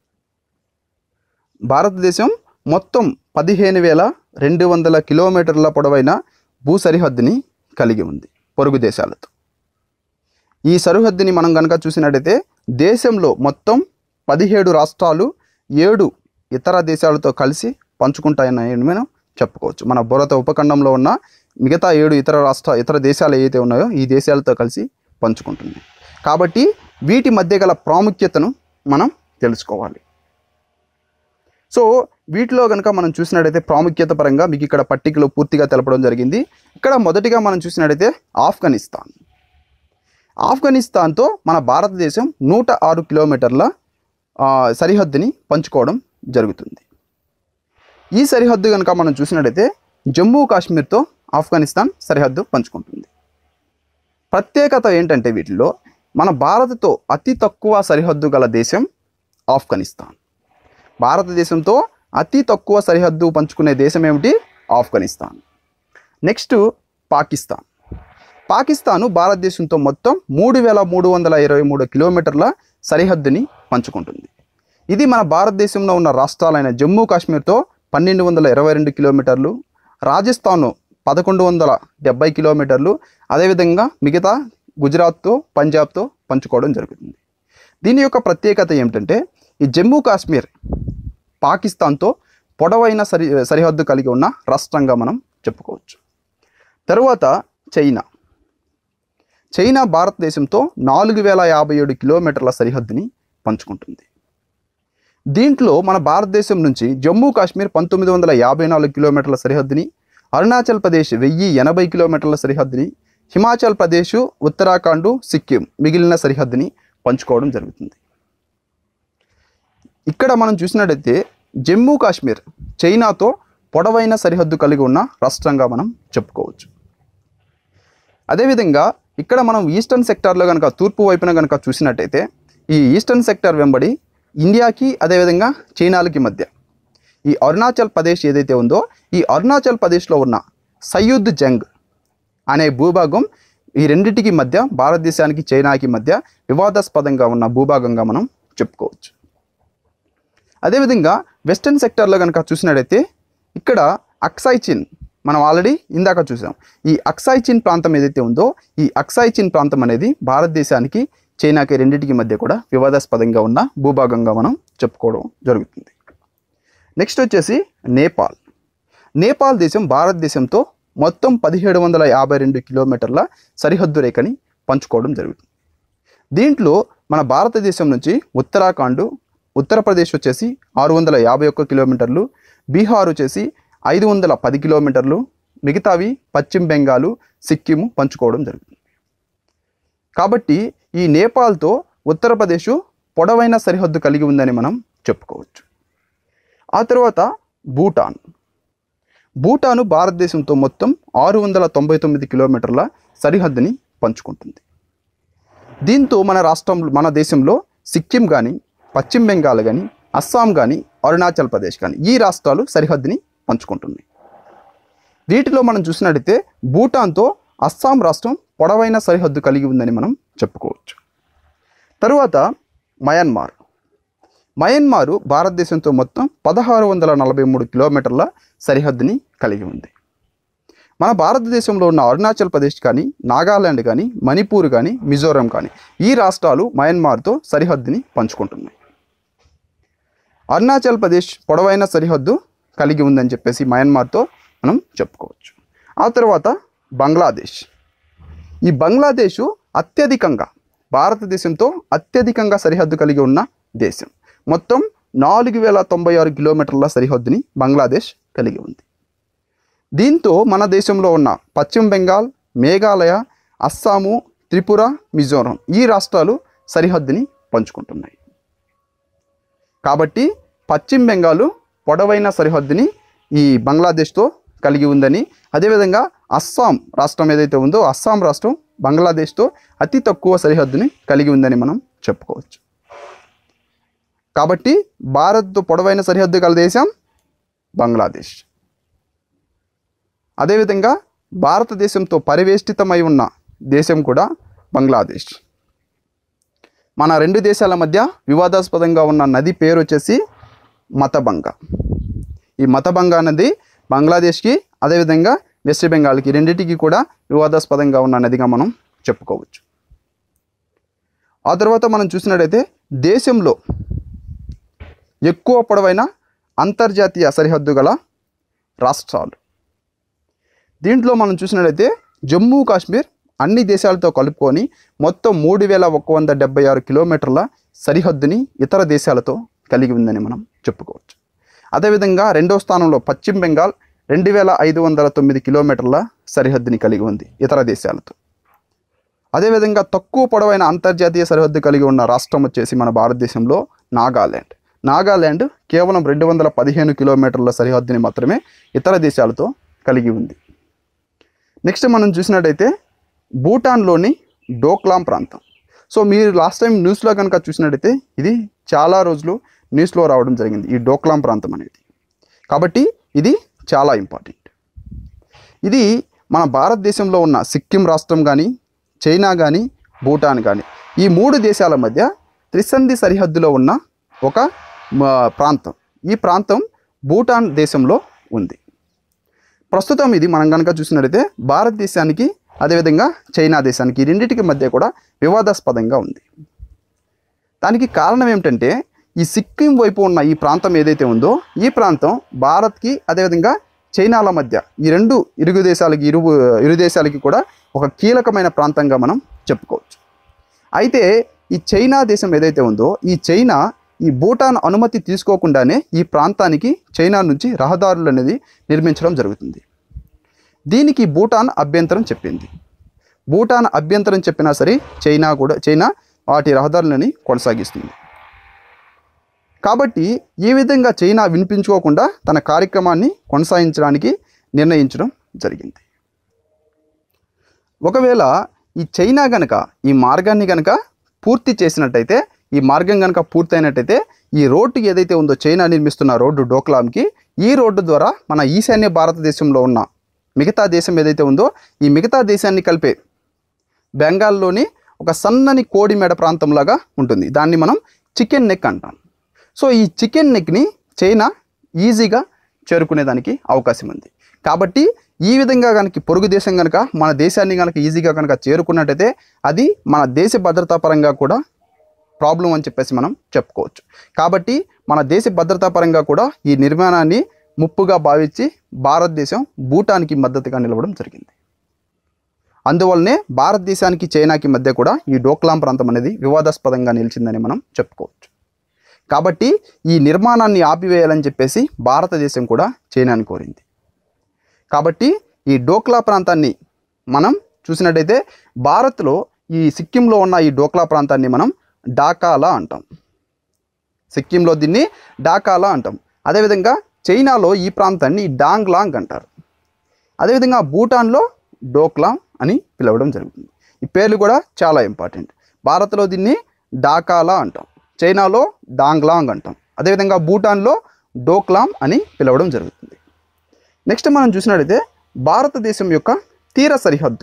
భారతదేశం మొత్తం పదిహేను వేల రెండు వందల కిలోమీటర్ల పొడవైన భూ సరిహద్దుని కలిగి ఉంది పొరుగు దేశాలతో. ఈ సరిహద్దుని మనం కనుక చూసినట్టయితే దేశంలో మొత్తం పదిహేడు రాష్ట్రాలు ఏడు ఇతర దేశాలతో కలిసి పంచుకుంటాయని మనం చెప్పుకోవచ్చు. మన భారత ఉపఖండంలో ఉన్న మిగతా ఏడు ఇతర రాష్ట్ర ఇతర దేశాలు ఏవైతే ఉన్నాయో ఈ దేశాలతో కలిసి పంచుకుంటుంది. కాబట్టి వీటి మధ్య గల ప్రాముఖ్యతను మనం తెలుసుకోవాలి. సో వీటిలో కనుక మనం చూసినట్టయితే ప్రాముఖ్యత పరంగా మీకు ఇక్కడ పట్టికలో పూర్తిగా తెలపడం జరిగింది. ఇక్కడ మొదటిగా మనం చూసినట్టయితే ఆఫ్ఘనిస్తాన్. ఆఫ్ఘనిస్తాన్తో మన భారతదేశం నూట ఆరు కిలోమీటర్ల సరిహద్దుని పంచుకోవడం జరుగుతుంది. ఈ సరిహద్దు కనుక మనం చూసినట్టయితే జమ్మూ కాశ్మీర్తో ఆఫ్ఘనిస్తాన్ సరిహద్దు పంచుకుంటుంది. ప్రత్యేకత ఏంటంటే వీటిలో మన భారత్తో అతి తక్కువ సరిహద్దు గల దేశం ఆఫ్ఘనిస్తాన్. భారతదేశంతో అతి తక్కువ సరిహద్దు పంచుకునే దేశం ఏమిటి? ఆఫ్ఘనిస్తాన్. నెక్స్ట్ పాకిస్తాన్. పాకిస్తాను భారతదేశంతో మొత్తం మూడు వేల మూడు వందల ఇరవై మూడు కిలోమీటర్ల సరిహద్దుని పంచుకుంటుంది. ఇది మన భారతదేశంలో ఉన్న రాష్ట్రాలైన జమ్మూ కాశ్మీర్తో పన్నెండు వందల ఇరవై రెండు కిలోమీటర్లు, రాజస్థాన్ పదకొండు వందల డెబ్బై కిలోమీటర్లు, అదేవిధంగా మిగతా గుజరాత్తో పంజాబ్తో పంచుకోవడం జరుగుతుంది. దీని యొక్క ప్రత్యేకత ఏమిటంటే ఈ జమ్మూ కాశ్మీర్ పాకిస్తాన్తో పొడవైన సరి సరిహద్దు కలిగి ఉన్న రాష్ట్రంగా మనం చెప్పుకోవచ్చు. తరువాత చైనా. చైనా భారతదేశంతో నాలుగు వేల యాభై ఏడు కిలోమీటర్ల సరిహద్దుని పంచుకుంటుంది. దీంట్లో మన భారతదేశం నుంచి జమ్మూ కాశ్మీర్ పంతొమ్మిది వందల యాభై నాలుగు కిలోమీటర్ల సరిహద్దుని, అరుణాచల్ ప్రదేశ్ వెయ్యి ఎనభై కిలోమీటర్ల సరిహద్దుని, హిమాచల్ ప్రదేశ్, ఉత్తరాఖండ్, సిక్కిం మిగిలిన సరిహద్దుని పంచుకోవడం జరుగుతుంది. ఇక్కడ మనం చూసినట్టయితే జమ్మూ కాశ్మీర్ చైనాతో పొడవైన సరిహద్దు కలిగి ఉన్న రాష్ట్రంగా మనం చెప్పుకోవచ్చు. అదేవిధంగా ఇక్కడ మనం ఈస్టర్న్ సెక్టార్లో కనుక తూర్పు వైపున కనుక చూసినట్టయితే ఈ ఈస్టర్న్ సెక్టార్ వెంబడి ఇండియాకి అదేవిధంగా చైనాలకి మధ్య ఈ అరుణాచల్ ప్రదేశ్ ఏదైతే ఉందో ఈ అరుణాచల్ ప్రదేశ్లో ఉన్న సయ్యుద్ జంగ్ అనే భూభాగం ఈ రెండింటికి మధ్య భారతదేశానికి చైనాకి మధ్య వివాదాస్పదంగా ఉన్న భూభాగంగా మనం చెప్పుకోవచ్చు. అదేవిధంగా వెస్టర్న్ సెక్టార్లో కనుక చూసినట్టయితే ఇక్కడ అక్సాయ్ చిన్ మనం ఆల్రెడీ ఇందాక చూసాం. ఈ అక్సాయ్ చిన్ ప్రాంతం ఏదైతే ఉందో ఈ అక్సాయ్ చిన్ ప్రాంతం అనేది భారతదేశానికి చైనాకి రెండింటికి మధ్య కూడా వివాదాస్పదంగా ఉన్న భూభాగంగా మనం చెప్పుకోవడం జరుగుతుంది. నెక్స్ట్ వచ్చేసి నేపాల్. నేపాల్ దేశం భారతదేశంతో మొత్తం పదిహేడు వందల యాభై రెండు కిలోమీటర్ల సరిహద్దు రేఖని పంచుకోవడం జరుగుతుంది. దీంట్లో మన భారతదేశం నుంచి ఉత్తరాఖండ్, ఉత్తరప్రదేశ్ వచ్చేసి ఆరు వందల యాభై ఒక్క కిలోమీటర్లు, బీహార్ వచ్చేసి ఐదు వందల పది కిలోమీటర్లు, మిగతావి పశ్చిమ బెంగాలు, సిక్కిము పంచుకోవడం జరుగుతుంది. కాబట్టి ఈ నేపాల్తో ఉత్తరప్రదేశ్ పొడవైన సరిహద్దు కలిగి ఉందని మనం చెప్పుకోవచ్చు. ఆ తర్వాత భూటాన్. భూటాను భారతదేశంతో మొత్తం ఆరు వందల తొంభై తొమ్మిది కిలోమీటర్ల సరిహద్దుని పంచుకుంటుంది. దీంతో మన రాష్ట్రంలో మన దేశంలో సిక్కిం కానీ, పశ్చిమ బెంగాల్ కానీ, అస్సాం కానీ, అరుణాచల్ ప్రదేశ్ కానీ ఈ రాష్ట్రాలు సరిహద్దుని పంచుకుంటున్నాయి. వీటిలో మనం చూసినట్టయితే భూటాన్తో అస్సాం రాష్ట్రం పొడవైన సరిహద్దు కలిగి ఉందని మనం చెప్పుకోవచ్చు. తరువాత మయన్మార్. మయన్మారు భారతదేశంతో మొత్తం పదహారు వందల నలభై మూడు కిలోమీటర్ల సరిహద్దుని కలిగి ఉంది. మన భారతదేశంలో ఉన్న అరుణాచల్ ప్రదేశ్ కానీ, నాగాలాండ్ కానీ, మణిపూర్ కానీ, మిజోరం కానీ ఈ రాష్ట్రాలు మయన్మార్తో సరిహద్దుని పంచుకుంటున్నాయి. అరుణాచల్ ప్రదేశ్ పొడవైన సరిహద్దు కలిగి ఉందని చెప్పేసి మయన్మార్తో మనం చెప్పుకోవచ్చు. ఆ తర్వాత బంగ్లాదేశ్. ఈ బంగ్లాదేశ్ అత్యధికంగా భారతదేశంతో అత్యధికంగా సరిహద్దు కలిగి ఉన్న దేశం. మొత్తం నాలుగు వేల తొంభై ఆరు కిలోమీటర్ల సరిహద్దుని బంగ్లాదేశ్ కలిగి ఉంది. దీంతో మన దేశంలో ఉన్న పశ్చిమ బెంగాల్, మేఘాలయ, అస్సాము, త్రిపుర, మిజోరం ఈ రాష్ట్రాలు సరిహద్దుని పంచుకుంటున్నాయి. కాబట్టి పశ్చిమ బెంగాల్ పొడవైన సరిహద్దుని ఈ బంగ్లాదేశ్తో కలిగి ఉందని, అదేవిధంగా అస్సాం రాష్ట్రం ఏదైతే ఉందో అస్సాం రాష్ట్రం బంగ్లాదేశ్తో అతి తక్కువ సరిహద్దుని కలిగి ఉందని మనం చెప్పుకోవచ్చు. కాబట్టి భారత్తో పొడవైన సరిహద్దు గల దేశం బంగ్లాదేశ్. అదేవిధంగా భారతదేశంతో పరివేష్టితమై ఉన్న దేశం కూడా బంగ్లాదేశ్. మన రెండు దేశాల మధ్య వివాదాస్పదంగా ఉన్న నది పేరు వచ్చేసి మతబంగా. ఈ మతబంగా నది బంగ్లాదేశ్కి అదేవిధంగా వెస్ట్ బెంగాల్కి రెండింటికి కూడా వివాదాస్పదంగా ఉన్న నదిగా మనం చెప్పుకోవచ్చు. ఆ తర్వాత మనం చూసినట్టయితే దేశంలో ఎక్కువ పొడవైన అంతర్జాతీయ సరిహద్దు గల రాష్ట్రాలు. దీంట్లో మనం చూసినట్లయితే జమ్మూ కాశ్మీర్ అన్ని దేశాలతో కలుపుకొని మొత్తం మూడు వేల ఒక వంద డెబ్బై ఆరు కిలోమీటర్ల సరిహద్దుని ఇతర దేశాలతో కలిగి ఉందని మనం చెప్పుకోవచ్చు. అదేవిధంగా రెండో స్థానంలో పశ్చిమ బెంగాల్ రెండు వేల ఐదు వందల తొమ్మిది కిలోమీటర్ల సరిహద్దుని కలిగి ఉంది ఇతర దేశాలతో. అదేవిధంగా తక్కువ పొడవైన అంతర్జాతీయ సరిహద్దు కలిగి ఉన్న రాష్ట్రం వచ్చేసి మన భారతదేశంలో నాగాల్యాండ్. నాగాల్యాండ్ కేవలం రెండు వందల పదిహేను కిలోమీటర్ల సరిహద్దుని మాత్రమే ఇతర దేశాలతో కలిగి ఉంది. నెక్స్ట్ మనం చూసినట్టయితే భూటాన్లోని డోక్లాం ప్రాంతం. సో మీరు లాస్ట్ టైం న్యూస్లో కనుక చూసినట్టయితే ఇది చాలా రోజులు న్యూస్లో రావడం జరిగింది, ఈ డోక్లాం ప్రాంతం అనేది. కాబట్టి ఇది చాలా ఇంపార్టెంట్. ఇది మన భారతదేశంలో ఉన్న సిక్కిం రాష్ట్రం కానీ, చైనా కానీ, భూటాన్ కానీ ఈ మూడు దేశాల మధ్య త్రిసంధి సరిహద్దులో ఉన్న ఒక ప్రాంతం. ఈ ప్రాంతం భూటాన్ దేశంలో ఉంది. ప్రస్తుతం ఇది మనం కనుక చూసినట్లయితే భారతదేశానికి అదేవిధంగా చైనా దేశానికి ఈ రెండింటికి మధ్య కూడా వివాదాస్పదంగా ఉంది. దానికి కారణం ఏమిటంటే ఈ సిక్కిం వైపు ఉన్న ఈ ప్రాంతం ఏదైతే ఉందో ఈ ప్రాంతం భారత్కి అదేవిధంగా చైనాల మధ్య ఈ రెండు ఇరుగు దేశాలకి ఇరు ఇరు దేశాలకి కూడా ఒక కీలకమైన ప్రాంతంగా మనం చెప్పుకోవచ్చు. అయితే ఈ చైనా దేశం ఏదైతే ఉందో ఈ చైనా ఈ భూటాన్ అనుమతి తీసుకోకుండానే ఈ ప్రాంతానికి చైనా నుంచి రహదారులు అనేది నిర్మించడం జరుగుతుంది. దీనికి భూటాన్ అభ్యంతరం చెప్పింది. భూటాన్ అభ్యంతరం చెప్పినా సరే చైనా కూడా చైనా వాటి రహదారులని కొనసాగిస్తుంది. కాబట్టి ఈ విధంగా చైనా వినిపించుకోకుండా తన కార్యక్రమాన్ని కొనసాగించడానికి నిర్ణయించడం జరిగింది. ఒకవేళ ఈ చైనా గనక ఈ మార్గాన్ని గనక పూర్తి చేసినట్టయితే, ఈ మార్గం కనుక పూర్తయినట్టయితే ఈ రోడ్డు ఏదైతే ఉందో చైనా నిర్మిస్తున్న రోడ్డు డోక్లాంకి, ఈ రోడ్డు ద్వారా మన ఈశాన్య భారతదేశంలో ఉన్న మిగతా దేశం ఏదైతే ఉందో ఈ మిగతా దేశాన్ని కలిపే బెంగాల్లోని ఒక సన్నని కోడి మెడ ప్రాంతంలాగా ఉంటుంది. దాన్ని మనం చికెన్ నెక్ అంటాం. సో ఈ చికెన్ నెక్ని చైనా ఈజీగా చేరుకునేదానికి అవకాశం ఉంది. కాబట్టి ఈ విధంగా కనుక పొరుగు దేశం కనుక మన దేశాన్ని కనుక ఈజీగా కనుక చేరుకున్నట్టయితే అది మన దేశ భద్రతా పరంగా కూడా ప్రాబ్లం అని చెప్పేసి మనం చెప్పుకోవచ్చు. కాబట్టి మన దేశ భద్రతా పరంగా కూడా ఈ నిర్మాణాన్ని ముప్పుగా భావించి భారతదేశం భూటాన్కి మద్దతుగా నిలవడం జరిగింది. అందువల్లనే భారతదేశానికి చైనాకి మధ్య కూడా ఈ డోక్లాం ప్రాంతం అనేది వివాదాస్పదంగా నిలిచిందని మనం చెప్పుకోవచ్చు. కాబట్టి ఈ నిర్మాణాన్ని ఆపివేయాలని చెప్పేసి భారతదేశం కూడా చైనాని కోరింది. కాబట్టి ఈ డోక్లా ప్రాంతాన్ని మనం చూసినట్టయితే భారత్లో ఈ సిక్కింలో ఉన్న ఈ డోక్లా ప్రాంతాన్ని మనం డాకాలా అంటాం. సిక్కింలో దీన్ని డాకాలా అంటాం. అదేవిధంగా చైనాలో ఈ ప్రాంతాన్ని డాంగ్లాంగ్ అంటారు. అదేవిధంగా భూటాన్లో డోక్లాం అని పిలవడం జరుగుతుంది. ఈ పేర్లు కూడా చాలా ఇంపార్టెంట్. భారత్లో దీన్ని డాకాలా అంటాం, చైనాలో డాంగ్లాంగ్ అంటాం, అదేవిధంగా భూటాన్లో డోక్లాం అని పిలవడం జరుగుతుంది. నెక్స్ట్ మనం చూసినట్లయితే భారతదేశం యొక్క తీర సరిహద్దు.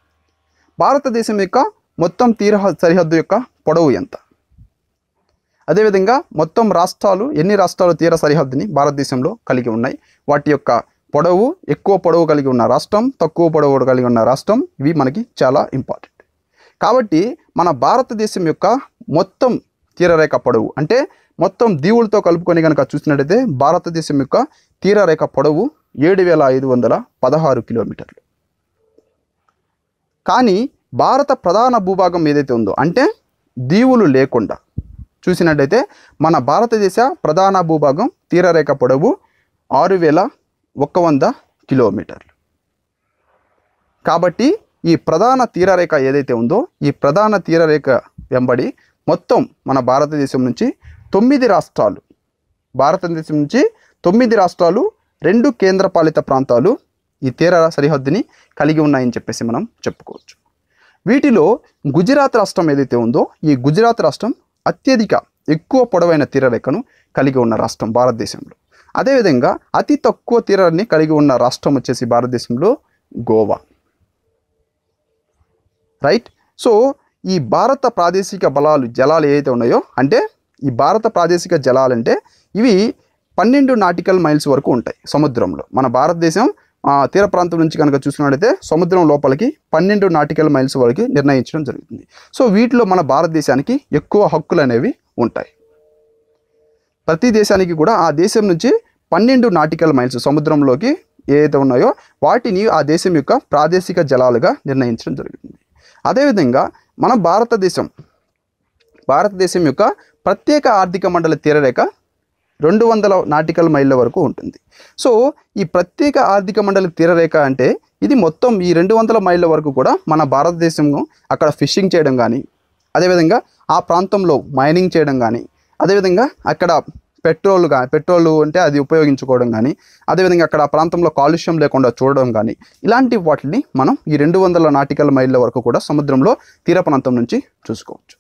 భారతదేశం యొక్క మొత్తం తీర సరిహద్దు యొక్క పొడవు ఎంత, అదేవిధంగా మొత్తం రాష్ట్రాలు ఎన్ని రాష్ట్రాలు తీర సరిహద్దుని భారతదేశంలో కలిగి ఉన్నాయి, వాటి యొక్క పొడవు, ఎక్కువ పొడవు కలిగి ఉన్న రాష్ట్రం, తక్కువ పొడవు కలిగి ఉన్న రాష్ట్రం, ఇవి మనకి చాలా ఇంపార్టెంట్. కాబట్టి మన భారతదేశం యొక్క మొత్తం తీరరేఖ పొడవు అంటే మొత్తం దీవులతో కలుపుకొని కనుక చూసినట్టయితే భారతదేశం యొక్క తీరరేఖ పొడవు ఏడు వేల ఐదు వందల పదహారు కిలోమీటర్లు. కానీ భారత ప్రధాన భూభాగం ఏదైతే ఉందో అంటే దీవులు లేకుండా చూసినట్టయితే మన భారతదేశ ప్రధాన భూభాగం తీరరేఖ పొడవు ఆరు వేల ఒక వంద కిలోమీటర్లు. కాబట్టి ఈ ప్రధాన తీరరేఖ ఏదైతే ఉందో ఈ ప్రధాన తీరరేఖ వెంబడి మొత్తం మన భారతదేశం నుంచి తొమ్మిది రాష్ట్రాలు భారతదేశం నుంచి తొమ్మిది రాష్ట్రాలు రెండు కేంద్రపాలిత ప్రాంతాలు ఈ తీర సరిహద్దుని కలిగి ఉన్నాయని చెప్పేసి మనం చెప్పుకోవచ్చు. వీటిలో గుజరాత్ రాష్ట్రం ఏదైతే ఉందో ఈ గుజరాత్ రాష్ట్రం అత్యధిక ఎక్కువ పొడవైన తీరరేఖను కలిగి ఉన్న రాష్ట్రం భారతదేశంలో. అదేవిధంగా అతి తక్కువ తీరాన్ని కలిగి ఉన్న రాష్ట్రం వచ్చేసి భారతదేశంలో గోవా. రైట్. సో ఈ భారత ప్రాదేశిక బలాలు జలాలు ఏవైతే ఉన్నాయో, అంటే ఈ భారత ప్రాదేశిక జలాలు అంటే ఇవి పన్నెండు నాటికల్ మైల్స్ వరకు ఉంటాయి సముద్రంలో. మన భారతదేశం తీర ప్రాంతం నుంచి కనుక చూసుకున్నట్టయితే సముద్రం లోపలికి పన్నెండు నాటికల్ మైల్స్ వరకు నిర్ణయించడం జరుగుతుంది. సో వీటిలో మన భారతదేశానికి ఎక్కువ హక్కులు అనేవి ఉంటాయి. ప్రతి దేశానికి కూడా ఆ దేశం నుంచి పన్నెండు నాటికల్ మైల్స్ సముద్రంలోకి ఏవైతే ఉన్నాయో వాటిని ఆ దేశం యొక్క ప్రాదేశిక జలాలుగా నిర్ణయించడం జరుగుతుంది. అదేవిధంగా మన భారతదేశం భారతదేశం యొక్క ప్రత్యేక ఆర్థిక మండలి తీరరేఖ రెండు వందల నాటికల్ మైళ్ళ వరకు ఉంటుంది. సో ఈ ప్రత్యేక ఆర్థిక మండలి తీరరేఖ అంటే ఇది మొత్తం ఈ రెండు వందల మైళ్ళ వరకు కూడా మన భారతదేశం అక్కడ ఫిషింగ్ చేయడం కానీ, అదేవిధంగా ఆ ప్రాంతంలో మైనింగ్ చేయడం కానీ, అదేవిధంగా అక్కడ పెట్రోల్ కానీ పెట్రోల్ అంటే అది ఉపయోగించుకోవడం కానీ, అదేవిధంగా అక్కడ ఆ ప్రాంతంలో కాలుష్యం లేకుండా చూడడం కానీ, ఇలాంటి వాటిని మనం ఈ రెండు వందల నాటికల్ మైళ్ళ వరకు కూడా సముద్రంలో తీర ప్రాంతం నుంచి చూసుకోవచ్చు.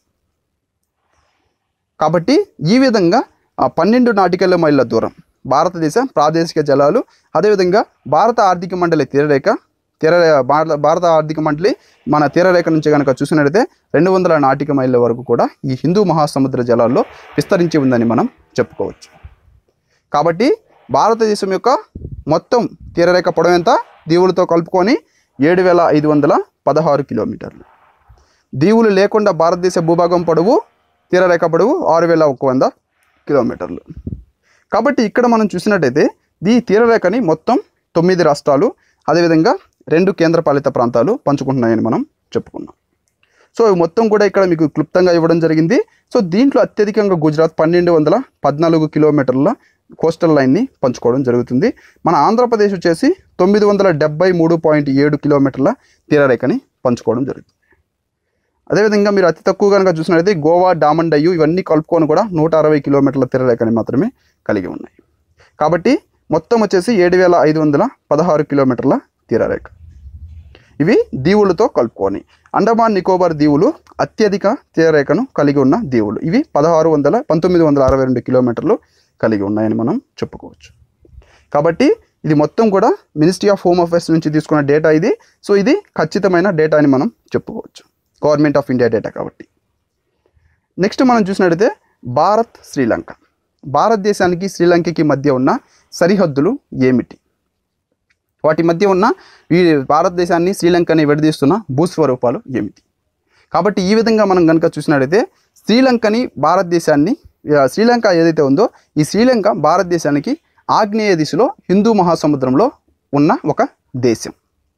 కాబట్టి ఈ విధంగా పన్నెండు నాటికల్ మైళ్ళ దూరం భారతదేశ ప్రాదేశిక జలాలు, అదేవిధంగా భారత ఆర్థిక మండలి తీరరేఖ తీర భారత భారత ఆర్థిక మండలి మన తీరరేఖ నుంచి కనుక చూసినట్లయితే రెండు వందల నాటిక మైళ్ళ వరకు కూడా ఈ హిందూ మహాసముద్ర జలాల్లో విస్తరించి ఉందని మనం చెప్పుకోవచ్చు. కాబట్టి భారతదేశం యొక్క మొత్తం తీరరేఖ పొడవు ఎంత? దీవులతో కలుపుకొని ఏడు వేల ఐదు వందల పదహారు కిలోమీటర్లు. దీవులు లేకుండా భారతదేశ భూభాగం పొడవు తీరరేఖ పొడవు ఆరు వేల ఒక వంద కిలోమీటర్లు. కాబట్టి ఇక్కడ మనం చూసినట్టయితే ఈ తీరరేఖని మొత్తం తొమ్మిది రాష్ట్రాలు, అదేవిధంగా రెండు కేంద్రపాలిత ప్రాంతాలు పంచుకుంటున్నాయని మనం చెప్పుకున్నాం. సో మొత్తం కూడా ఇక్కడ మీకు క్లుప్తంగా ఇవ్వడం జరిగింది. సో దీంట్లో అత్యధికంగా గుజరాత్ పన్నెండు వందల పద్నాలుగు కిలోమీటర్ల కోస్టల్ లైన్ని పంచుకోవడం జరుగుతుంది. మన ఆంధ్రప్రదేశ్ వచ్చేసి తొమ్మిది వందల డెబ్బై మూడు పాయింట్ ఏడు కిలోమీటర్ల తీరరేఖని పంచుకోవడం జరుగుతుంది. అదేవిధంగా మీరు అతి తక్కువ కనుక చూసినట్లయితే గోవా, డామన్ డయ్యు ఇవన్నీ కలుపుకొని కూడా నూట అరవై కిలోమీటర్ల తీరరేఖని మాత్రమే కలిగి ఉన్నాయి. కాబట్టి మొత్తం వచ్చేసి ఏడు వేల ఐదు వందల పదహారు కిలోమీటర్ల తీరరేఖ. ఇవి దీవులతో కలుపుకొని. అండమాన్ నికోబార్ దీవులు అత్యధిక తీరరేఖను కలిగి ఉన్న దీవులు. ఇవి పదహారు వందల పంతొమ్మిది వందల అరవై రెండు కిలోమీటర్లు కలిగి ఉన్నాయని మనం చెప్పుకోవచ్చు. కాబట్టి ఇది మొత్తం కూడా మినిస్ట్రీ ఆఫ్ హోమ్ అఫైర్స్ నుంచి తీసుకున్న డేటా ఇది. సో ఇది ఖచ్చితమైన డేటా అని మనం చెప్పుకోవచ్చు, గవర్నమెంట్ ఆఫ్ ఇండియా డేటా కాబట్టి. నెక్స్ట్ మనం చూసినట్టయితే భారత్ శ్రీలంక. భారతదేశానికి శ్రీలంకకి మధ్య ఉన్న సరిహద్దులు ఏమిటి? వాటి మధ్య ఉన్న ఈ భారతదేశాన్ని శ్రీలంకని విడదీస్తున్న భూస్వరూపాలు ఏమిటి? కాబట్టి ఈ విధంగా మనం కనుక చూసినట్టయితే శ్రీలంకని భారతదేశాన్ని శ్రీలంక ఏదైతే ఉందో ఈ శ్రీలంక భారతదేశానికి ఆగ్నేయ దిశలో హిందూ మహాసముద్రంలో ఉన్న ఒక దేశం.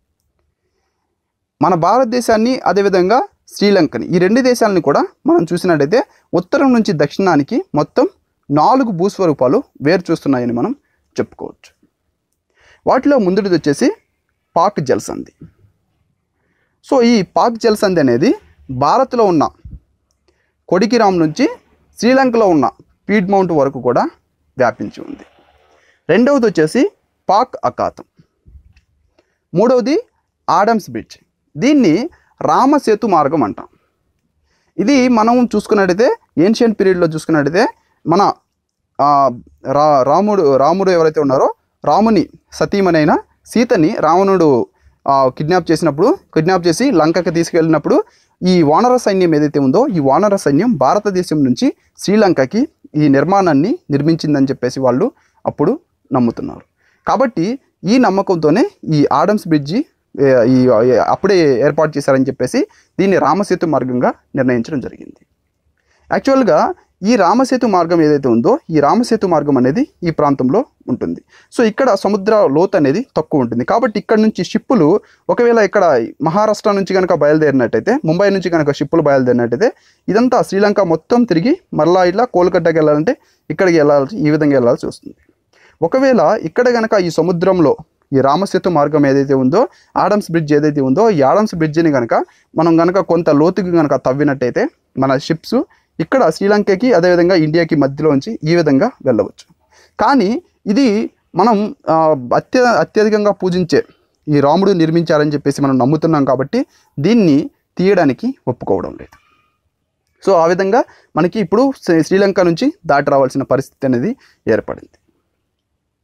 మన భారతదేశాన్ని అదేవిధంగా శ్రీలంకని ఈ రెండు దేశాలని కూడా మనం చూసినట్టయితే ఉత్తరం నుంచి దక్షిణానికి మొత్తం నాలుగు భూస్వరూపాలు వేరు చూస్తున్నాయని మనం చెప్పుకోవచ్చు. వాటిలో ముందుది వచ్చేసి పాక్ జలసంధి. సో ఈ పాక్ జలసంధి అనేది భారత్లో ఉన్న కొడికిరామ్ నుంచి శ్రీలంకలో ఉన్న పీడ్మౌంట్ వరకు కూడా వ్యాపించి ఉంది. రెండవది వచ్చేసి పాక్ అఖాతం. మూడవది ఆడమ్స్ బ్రిడ్జ్. దీన్ని రామసేతు మార్గం అంటాం. ఇది మనం చూసుకున్నట్టయితే ఏన్షియంట్ పీరియడ్లో చూసుకున్నట్టయితే మన రా రాముడు రాముడు ఎవరైతే ఉన్నారో రాముని సతీమణైన సీతని రావణుడు కిడ్నాప్ చేసినప్పుడు కిడ్నాప్ చేసి లంకకి తీసుకెళ్ళినప్పుడు ఈ వానర సైన్యం ఏదైతే ఉందో ఈ వానర సైన్యం భారతదేశం నుంచి శ్రీలంకకి ఈ నిర్మాణాన్ని నిర్మించిందని చెప్పేసి వాళ్ళు అప్పుడు నమ్ముతున్నారు. కాబట్టి ఈ నమ్మకంతోనే ఈ ఆడమ్స్ బ్రిడ్జి ఈ అప్పుడే ఏర్పాటు చేశారని చెప్పేసి దీన్ని రామసేతు మార్గంగా నిర్ణయించడం జరిగింది. యాక్చువల్గా ఈ రామసేతు మార్గం ఏదైతే ఉందో ఈ రామసేతు మార్గం అనేది ఈ ప్రాంతంలో ఉంటుంది. సో ఇక్కడ సముద్ర లోతు అనేది తక్కువ ఉంటుంది. కాబట్టి ఇక్కడ నుంచి షిప్పులు ఒకవేళ ఇక్కడ మహారాష్ట్ర నుంచి కనుక బయలుదేరినట్టయితే ముంబై నుంచి కనుక షిప్పులు బయలుదేరినట్టయితే ఇదంతా శ్రీలంక మొత్తం తిరిగి మరలా ఇట్లా కోల్కతాకి వెళ్ళాలంటే ఇక్కడికి వెళ్ళాల్సి ఈ విధంగా వెళ్ళాల్సి వస్తుంది. ఒకవేళ ఇక్కడ కనుక ఈ సముద్రంలో ఈ రామసేతు మార్గం ఏదైతే ఉందో ఆడమ్స్ బ్రిడ్జ్ ఏదైతే ఉందో ఈ ఆడమ్స్ బ్రిడ్జిని కనుక మనం కనుక కొంత లోతుకి కనుక తవ్వినట్టయితే మన షిప్స్ ఇక్కడ శ్రీలంకకి అదేవిధంగా ఇండియాకి మధ్యలోంచి ఈ విధంగా వెళ్ళవచ్చు. కానీ ఇది మనం అత్య అత్యధికంగా పూజించే ఈ రాముడు నిర్మించారని చెప్పేసి మనం నమ్ముతున్నాం కాబట్టి దీన్ని తీయడానికి ఒప్పుకోవడం లేదు. సో ఆ విధంగా మనకి ఇప్పుడు శ్రీలంక నుంచి దాటి రావాల్సిన పరిస్థితి అనేది ఏర్పడింది.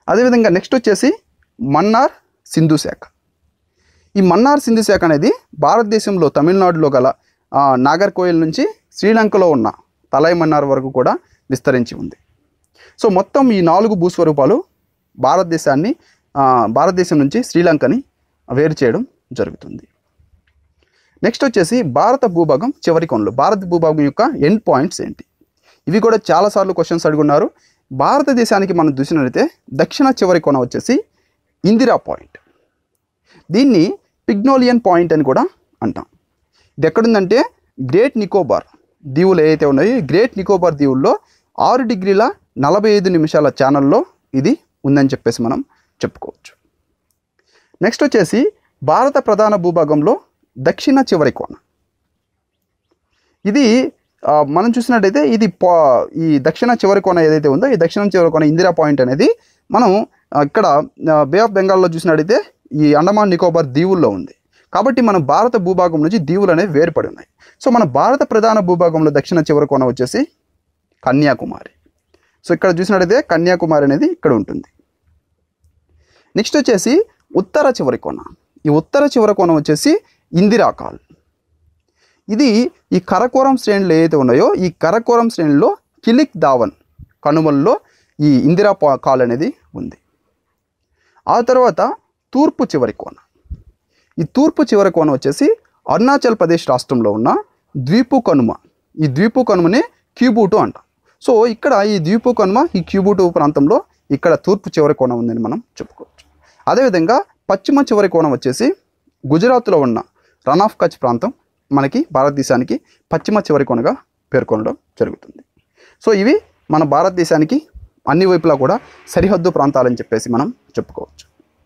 అదేవిధంగా నెక్స్ట్ వచ్చేసి మన్నార్ సింధు శాఖ. ఈ మన్నార్ సింధు శాఖ అనేది భారతదేశంలో తమిళనాడులో గల నాగర్కోయిల్ నుంచి శ్రీలంకలో ఉన్న తలై మన్నార్ వరకు కూడా విస్తరించి ఉంది. సో మొత్తం ఈ నాలుగు భూస్వరూపాలు భారతదేశాన్ని భారతదేశం నుంచి శ్రీలంకని వేరు చేయడం జరుగుతుంది. నెక్స్ట్ వచ్చేసి భారత భూభాగం చివరి కొనలు. భారత భూభాగం యొక్క ఎండ్ పాయింట్స్ ఏంటి? ఇవి కూడా చాలాసార్లు క్వశ్చన్స్ అడుగున్నారు. భారతదేశానికి మనం చూసినట్లయితే దక్షిణ చివరి కొన వచ్చేసి ఇందిరా పాయింట్. దీన్ని పిగ్నోలియన్ పాయింట్ అని కూడా అంటాం. ఇది ఎక్కడుందంటే గ్రేట్ నికోబార్ దీవులు ఏవైతే ఉన్నాయో ఈ గ్రేట్ నికోబార్ దీవుల్లో ఆరు డిగ్రీల నలభై ఐదు నిమిషాల ఛానల్లో ఇది ఉందని చెప్పేసి మనం చెప్పుకోవచ్చు. నెక్స్ట్ వచ్చేసి భారత ప్రధాన భూభాగంలో దక్షిణ చివరి కోన. ఇది మనం చూసినట్టయితే ఇది ఈ దక్షిణ చివరి కోన ఏదైతే ఉందో ఈ దక్షిణ చివరి కోన ఇందిరా పాయింట్ అనేది మనం ఇక్కడ బే ఆఫ్ బెంగాల్లో చూసినట్టయితే ఈ అండమాన్ నికోబార్ దీవుల్లో ఉంది. కాబట్టి మన భారత భూభాగం నుంచి దీవులు అనేవి వేరుపడి ఉన్నాయి. సో మన భారత ప్రధాన భూభాగంలో దక్షిణ చివరి కోన వచ్చేసి కన్యాకుమారి. సో ఇక్కడ చూసినట్టయితే కన్యాకుమారి అనేది ఇక్కడ ఉంటుంది. నెక్స్ట్ వచ్చేసి ఉత్తర చివరి కోన. ఈ ఉత్తర చివరి కోన వచ్చేసి ఇందిరా కాల్. ఇది ఈ కరకోరం శ్రేణులు ఏవైతే ఉన్నాయో ఈ కరకోరం శ్రేణిలో కిలిక్ దావన్ కనుమల్లో ఈ ఇందిరా కాల్ అనేది ఉంది. ఆ తర్వాత తూర్పు చివరి కోన. ఈ తూర్పు చివరి కోన వచ్చేసి అరుణాచల్ ప్రదేశ్ రాష్ట్రంలో ఉన్న ద్వీపు కనుమ. ఈ ద్వీపు కనుమనే క్యూబూటు అంటాం. సో ఇక్కడ ఈ ద్వీపు కనుమ ఈ క్యూబూటు ప్రాంతంలో ఇక్కడ తూర్పు చివరి కోన ఉందని మనం చెప్పుకోవచ్చు. అదేవిధంగా పశ్చిమ చివరి కోణం వచ్చేసి గుజరాత్లో ఉన్న రన్ ఆఫ్ కచ్ ప్రాంతం మనకి భారతదేశానికి పశ్చిమ చివరి కోనగా పేర్కొనడం జరుగుతుంది. సో ఇవి మన భారతదేశానికి అన్ని వైపులా కూడా సరిహద్దు ప్రాంతాలని చెప్పేసి మనం చెప్పుకోవచ్చు.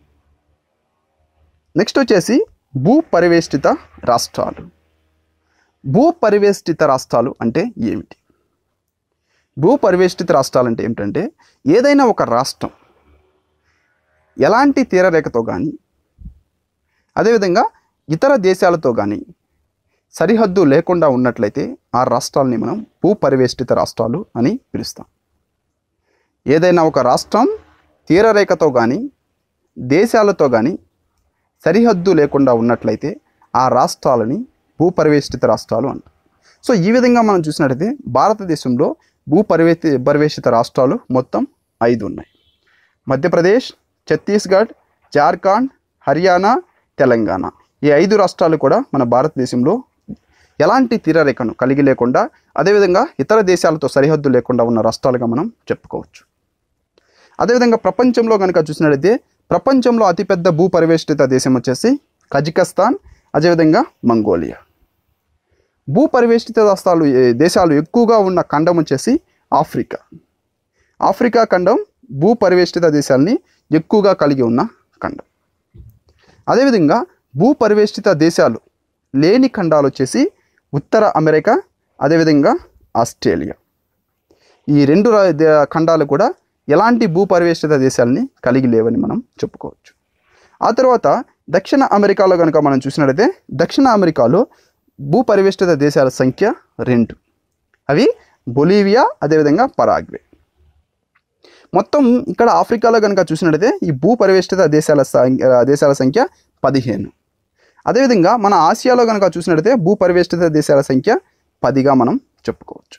నెక్స్ట్ వచ్చేసి భూ పరివేష్టిత రాష్ట్రాలు. భూ పరివేష్టిత రాష్ట్రాలు అంటే ఏమిటి? భూ పరివేష్టిత రాష్ట్రాలు అంటే ఏమిటంటే ఏదైనా ఒక రాష్ట్రం ఎలాంటి తీరరేఖతో కానీ అదేవిధంగా ఇతర దేశాలతో కానీ సరిహద్దు లేకుండా ఉన్నట్లయితే ఆ రాష్ట్రాలని మనం భూ పరివేష్టిత రాష్ట్రాలు అని పిలుస్తాం. ఏదైనా ఒక రాష్ట్రం తీరరేఖతో కానీ దేశాలతో కానీ సరిహద్దు లేకుండా ఉన్నట్లయితే ఆ రాష్ట్రాలని భూ పరివేష్టిత రాష్ట్రాలు అంటాం. సో ఈ విధంగా మనం చూసినట్లయితే భారతదేశంలో భూ పరివే పరివేష్టిత రాష్ట్రాలు మొత్తం ఐదు ఉన్నాయి. మధ్యప్రదేశ్, ఛత్తీస్గఢ్, జార్ఖండ్, హర్యానా, తెలంగాణ. ఈ ఐదు రాష్ట్రాలు కూడా మన భారతదేశంలో ఎలాంటి తీరరేఖను కలిగి లేకుండా అదేవిధంగా ఇతర దేశాలతో సరిహద్దు లేకుండా ఉన్న రాష్ట్రాలుగా మనం చెప్పుకోవచ్చు. అదేవిధంగా ప్రపంచంలో కనుక చూసినట్లయితే ప్రపంచంలో అతిపెద్ద భూ పరివేష్టిత దేశం వచ్చేసి కజకిస్తాన్, అదేవిధంగా మంగోలియా. భూ పరివేష్టిత రాష్ట్రాలు దేశాలు ఎక్కువగా ఉన్న ఖండం వచ్చేసి ఆఫ్రికా. ఆఫ్రికా ఖండం భూ పరివేష్టిత దేశాలని ఎక్కువగా కలిగి ఉన్న ఖండం. అదేవిధంగా భూ పరివేష్టిత దేశాలు లేని ఖండాలు వచ్చేసి ఉత్తర అమెరికా, అదేవిధంగా ఆస్ట్రేలియా. ఈ రెండు ఖండాలు కూడా ఎలాంటి భూ పరివేష్టిత దేశాలని కలిగి లేవని మనం చెప్పుకోవచ్చు. ఆ తర్వాత దక్షిణ అమెరికాలో కనుక మనం చూసినట్లయితే దక్షిణ అమెరికాలో భూ పరివేష్టిత దేశాల సంఖ్య రెండు. అవి బొలీవియా, అదేవిధంగా పరాగ్వే. మొత్తం ఇక్కడ ఆఫ్రికాలో కనుక చూసినట్లయితే ఈ భూ పరివేష్టిత దేశాల దేశాల సంఖ్య పదిహేను. అదేవిధంగా మన ఆసియాలో కనుక చూసినట్లయితే భూ పరివేష్టిత దేశాల సంఖ్య పదిగా మనం చెప్పుకోవచ్చు.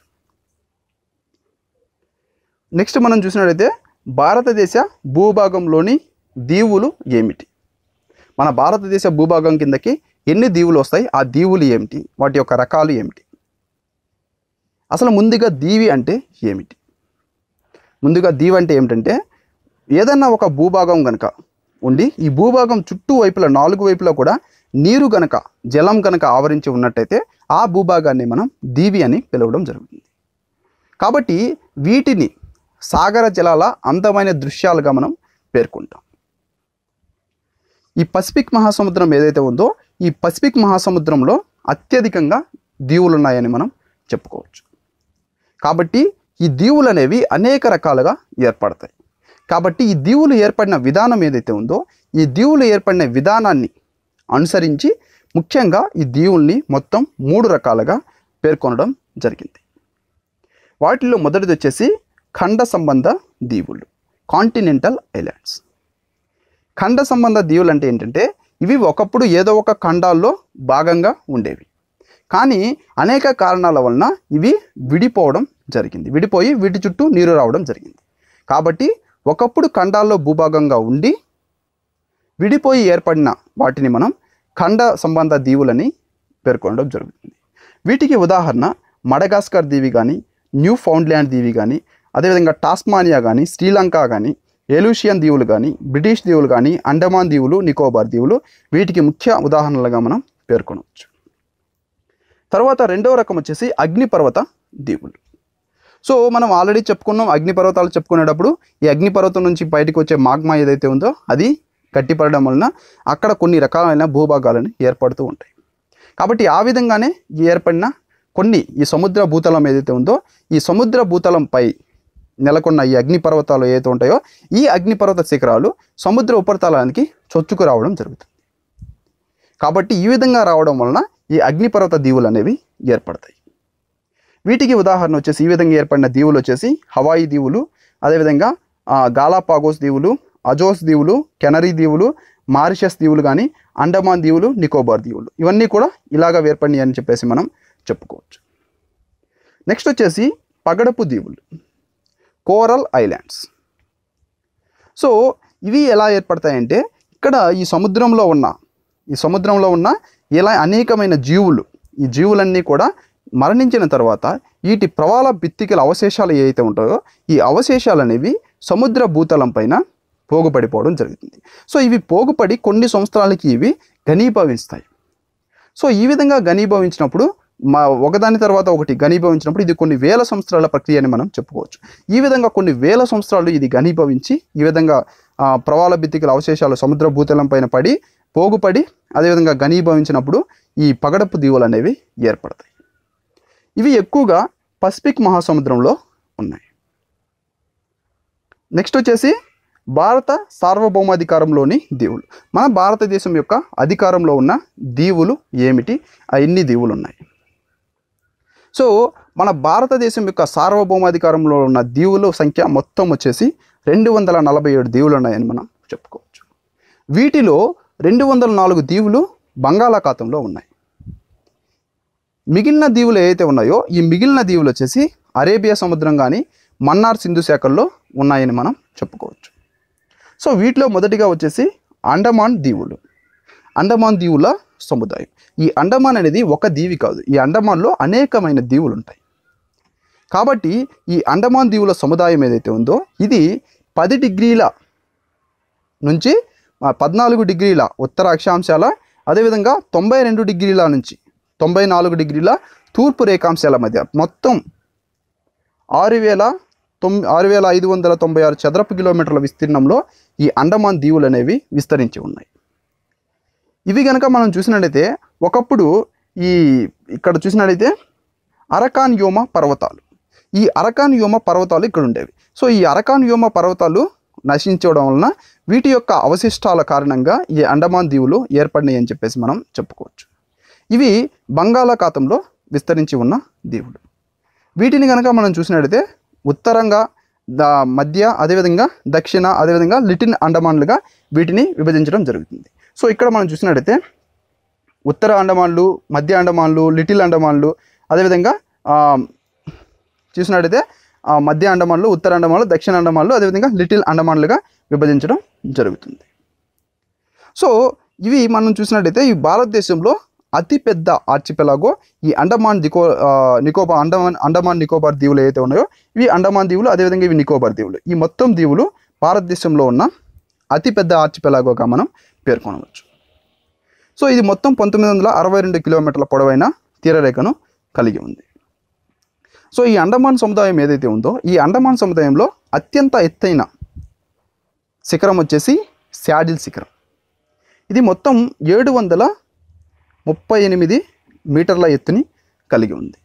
నెక్స్ట్ మనం చూసినట్లయితే భారతదేశ భూభాగంలోని దీవులు ఏమిటి? మన భారతదేశ భూభాగం కిందకి ఎన్ని దీవులు వస్తాయి? ఆ దీవులు ఏమిటి? వాటి యొక్క రకాలు ఏమిటి? అసలు ముందుగా దీవి అంటే ఏమిటి? ముందుగా దీవి అంటే ఏమిటంటే ఏదన్నా ఒక భూభాగం కనుక ఉండి ఈ భూభాగం చుట్టూ వైపులా నాలుగు వైపులా కూడా నీరు గనక జలం గనక ఆవరించి ఉన్నట్టయితే ఆ భూభాగాన్ని మనం దీవి అని పిలవడం జరుగుతుంది. కాబట్టి వీటిని సాగర జలాల అందమైన దృశ్యాలుగా మనం పేర్కొంటాం. ఈ పసిఫిక్ మహాసముద్రం ఏదైతే ఉందో ఈ పసిఫిక్ మహాసముద్రంలో అత్యధికంగా దీవులు ఉన్నాయని మనం చెప్పుకోవచ్చు. కాబట్టి ఈ దీవులు అనేవి అనేక రకాలుగా ఏర్పడతాయి. కాబట్టి ఈ దీవులు ఏర్పడిన విధానం ఏదైతే ఉందో ఈ దీవులు ఏర్పడిన విధానాన్ని అనుసరించి ముఖ్యంగా ఈ దీవుల్ని మొత్తం మూడు రకాలుగా పేర్కొనడం జరిగింది. వాటిల్లో మొదటిది వచ్చేసి ఖండ సంబంధ దీవులు. Continental islands. ఖండ సంబంధ దీవులు అంటే ఏంటంటే ఇవి ఒకప్పుడు ఏదో ఒక ఖండాల్లో భాగంగా ఉండేవి, కానీ అనేక కారణాల వలన ఇవి విడిపోవడం జరిగింది. విడిపోయి వీటి చుట్టూ నీరు రావడం జరిగింది. కాబట్టి ఒకప్పుడు ఖండాల్లో భూభాగంగా ఉండి విడిపోయి ఏర్పడిన వాటిని మనం ఖండ సంబంధ దీవులని పేర్కొనడం జరుగుతుంది. వీటికి ఉదాహరణ మడగాస్కర్ దీవి కానీ, న్యూ ఫౌండ్ల్యాండ్ దీవి కానీ, అదేవిధంగా టాస్మానియా కానీ, శ్రీలంక కానీ, ఏలూషియన్ దీవులు కానీ, బ్రిటిష్ దీవులు కానీ, అండమాన్ దీవులు, నికోబార్ దీవులు వీటికి ముఖ్య ఉదాహరణలుగా మనం పేర్కొనవచ్చు. తర్వాత రెండవ రకం వచ్చేసి అగ్నిపర్వత దీవులు. సో మనం ఆల్రెడీ చెప్పుకున్నాం, అగ్నిపర్వతాలు చెప్పుకునేటప్పుడు ఈ అగ్నిపర్వతం నుంచి బయటకు వచ్చే మాగ్మా ఏదైతే ఉందో అది గట్టిపడడం వలన అక్కడ కొన్ని రకాలైన భూభాగాలను ఏర్పడుతూ ఉంటాయి. కాబట్టి ఆ విధంగానే ఏర్పడిన కొన్ని ఈ సముద్ర భూతలం ఏదైతే ఉందో ఈ సముద్ర భూతలంపై నెలకొన్న ఈ అగ్నిపర్వతాలు ఏదైతే ఉంటాయో ఈ అగ్నిపర్వత శిఖరాలు సముద్ర ఉపరితలానికి చొచ్చుకు రావడం జరుగుతుంది. కాబట్టి ఈ విధంగా రావడం వలన ఈ అగ్నిపర్వత దీవులు అనేవి ఏర్పడతాయి. వీటికి ఉదాహరణ వచ్చేసి ఈ విధంగా ఏర్పడిన దీవులు వచ్చేసి హవాయి దీవులు, అదేవిధంగా గాలాపాగోస్ దీవులు, అజోస్ దీవులు, కెనరీ దీవులు, మారిషస్ దీవులు కానీ, అండమాన్ దీవులు, నికోబార్ దీవులు ఇవన్నీ కూడా ఇలాగా ఏర్పడినాయి అని చెప్పేసి మనం చెప్పుకోవచ్చు. నెక్స్ట్ వచ్చేసి పగడపు దీవులు, కోరల్ ఐలాండ్స్. సో ఇవి ఎలా ఏర్పడతాయంటే ఇక్కడ ఈ సముద్రంలో ఉన్న ఈ సముద్రంలో ఉన్న ఇలా అనేకమైన జీవులు ఈ జీవులన్నీ కూడా మరణించిన తర్వాత వీటి ప్రవాల భిత్తికల అవశేషాలు ఏవైతే ఉంటాయో ఈ అవశేషాలు అనేవి సముద్ర భూతలం పైన పోగుపడిపోవడం జరుగుతుంది. సో ఇవి పోగుపడి కొన్ని సంవత్సరాలకి ఇవి ఘనీభవిస్తాయి. సో ఈ విధంగా ఘనీభవించినప్పుడు మా ఒకదాని తర్వాత ఒకటి ఘనీభవించినప్పుడు ఇది కొన్ని వేల సంవత్సరాల ప్రక్రియ అని మనం చెప్పుకోవచ్చు. ఈ విధంగా కొన్ని వేల సంవత్సరాలు ఇది ఘనీభవించి ఈ విధంగా ప్రవాల భిత్తికల అవశేషాలు సముద్ర భూతలం పైన పడి పోగుపడి అదేవిధంగా ఘనీభవించినప్పుడు ఈ పగడపు దీవులు అనేవి ఏర్పడతాయి. ఇవి ఎక్కువగా పసిఫిక్ మహాసముద్రంలో ఉన్నాయి. నెక్స్ట్ వచ్చేసి భారత సార్వభౌమాధికారంలోని దీవులు. మన భారతదేశం యొక్క అధికారంలో ఉన్న దీవులు ఏమిటి, ఆ ఎన్ని దీవులు ఉన్నాయి? సో మన భారతదేశం యొక్క సార్వభౌమాధికారంలో ఉన్న దీవుల సంఖ్య మొత్తం వచ్చేసి రెండు వందల నలభై ఏడు దీవులు ఉన్నాయని మనం చెప్పుకోవచ్చు. వీటిలో రెండు వందల నాలుగు దీవులు బంగాళాఖాతంలో ఉన్నాయి. మిగిలిన దీవులు ఏవైతే ఉన్నాయో ఈ మిగిలిన దీవులు వచ్చేసి అరేబియా సముద్రం కానీ మన్నార్ సింధు శాఖల్లో ఉన్నాయని మనం చెప్పుకోవచ్చు. సో వీటిలో మొదటిగా వచ్చేసి అండమాన్ దీవులు. అండమాన్ దీవుల సముదాయం. ఈ అండమాన్ అనేది ఒక దీవి కాదు, ఈ అండమాన్లో అనేకమైన దీవులు ఉంటాయి. కాబట్టి ఈ అండమాన్ దీవుల సముదాయం ఏదైతే ఉందో ఇది పది డిగ్రీల నుంచి పద్నాలుగు డిగ్రీల ఉత్తర అక్షాంశాల, అదేవిధంగా తొంభై రెండు డిగ్రీల నుంచి తొంభై నాలుగు డిగ్రీల తూర్పు రేఖాంశాల మధ్య మొత్తం ఆరు వేల తొమ్మిది ఆరు వేల ఐదు వందల తొంభై ఆరు చదరపు కిలోమీటర్ల విస్తీర్ణంలో ఈ అండమాన్ దీవులు అనేవి విస్తరించి ఉన్నాయి. ఇవి కనుక మనం చూసినట్లయితే ఒకప్పుడు ఈ ఇక్కడ చూసినట్లయితే అరకాన్ యోమ పర్వతాలు ఈ అరకాన్ యోమ పర్వతాలు ఇక్కడ ఉండేవి. సో ఈ అరకాన్ యోమ పర్వతాలు నశించడం వలన వీటి యొక్క అవశిష్టాల కారణంగా ఈ అండమాన్ దీవులు ఏర్పడినాయి అని చెప్పేసి మనం చెప్పుకోవచ్చు. ఇవి బంగాళాఖాతంలో విస్తరించి ఉన్న దీవులు. వీటిని కనుక మనం చూసినట్లయితే ఉత్తరంగా ద మధ్య అదేవిధంగా దక్షిణ అదేవిధంగా లిటిల్ అండమాన్లుగా వీటిని విభజించడం జరుగుతుంది. సో ఇక్కడ మనం చూసినట్లయితే ఉత్తర అండమాన్లు, మధ్య అండమాన్లు, లిటిల్ అండమాన్లు, అదేవిధంగా చూసినట్లయితే మధ్య అండమాన్లు, ఉత్తర అండమాన్లు, దక్షిణ అండమాన్లు, అదేవిధంగా లిటిల్ అండమాన్లుగా విభజించడం జరుగుతుంది. సో ఇవి మనం చూసినట్లయితే ఈ భారతదేశంలో అతిపెద్ద ఆర్చిపెలాగో ఈ అండమాన్ నికో నికోబార్ అండమాన్ అండమాన్ నికోబార్ దీవులు ఏవైతే ఉన్నాయో ఇవి అండమాన్ దీవులు, అదేవిధంగా ఇవి నికోబార్ దీవులు. ఈ మొత్తం దీవులు భారతదేశంలో ఉన్న అతిపెద్ద ఆర్చిపెలాగోగా మనం పేర్కొనవచ్చు. సో ఇది మొత్తం పంతొమ్మిది వందల అరవై రెండు కిలోమీటర్ల పొడవైన తీరరేఖను కలిగి ఉంది. సో ఈ అండమాన్ సముదాయం ఏదైతే ఉందో ఈ అండమాన్ సముదాయంలో అత్యంత ఎత్తైన శిఖరం వచ్చేసి శాడిల్ శిఖరం. ఇది మొత్తం ఏడు వందల ముప్పై ఎనిమిది మీటర్ల ఎత్తుని కలిగి ఉంది.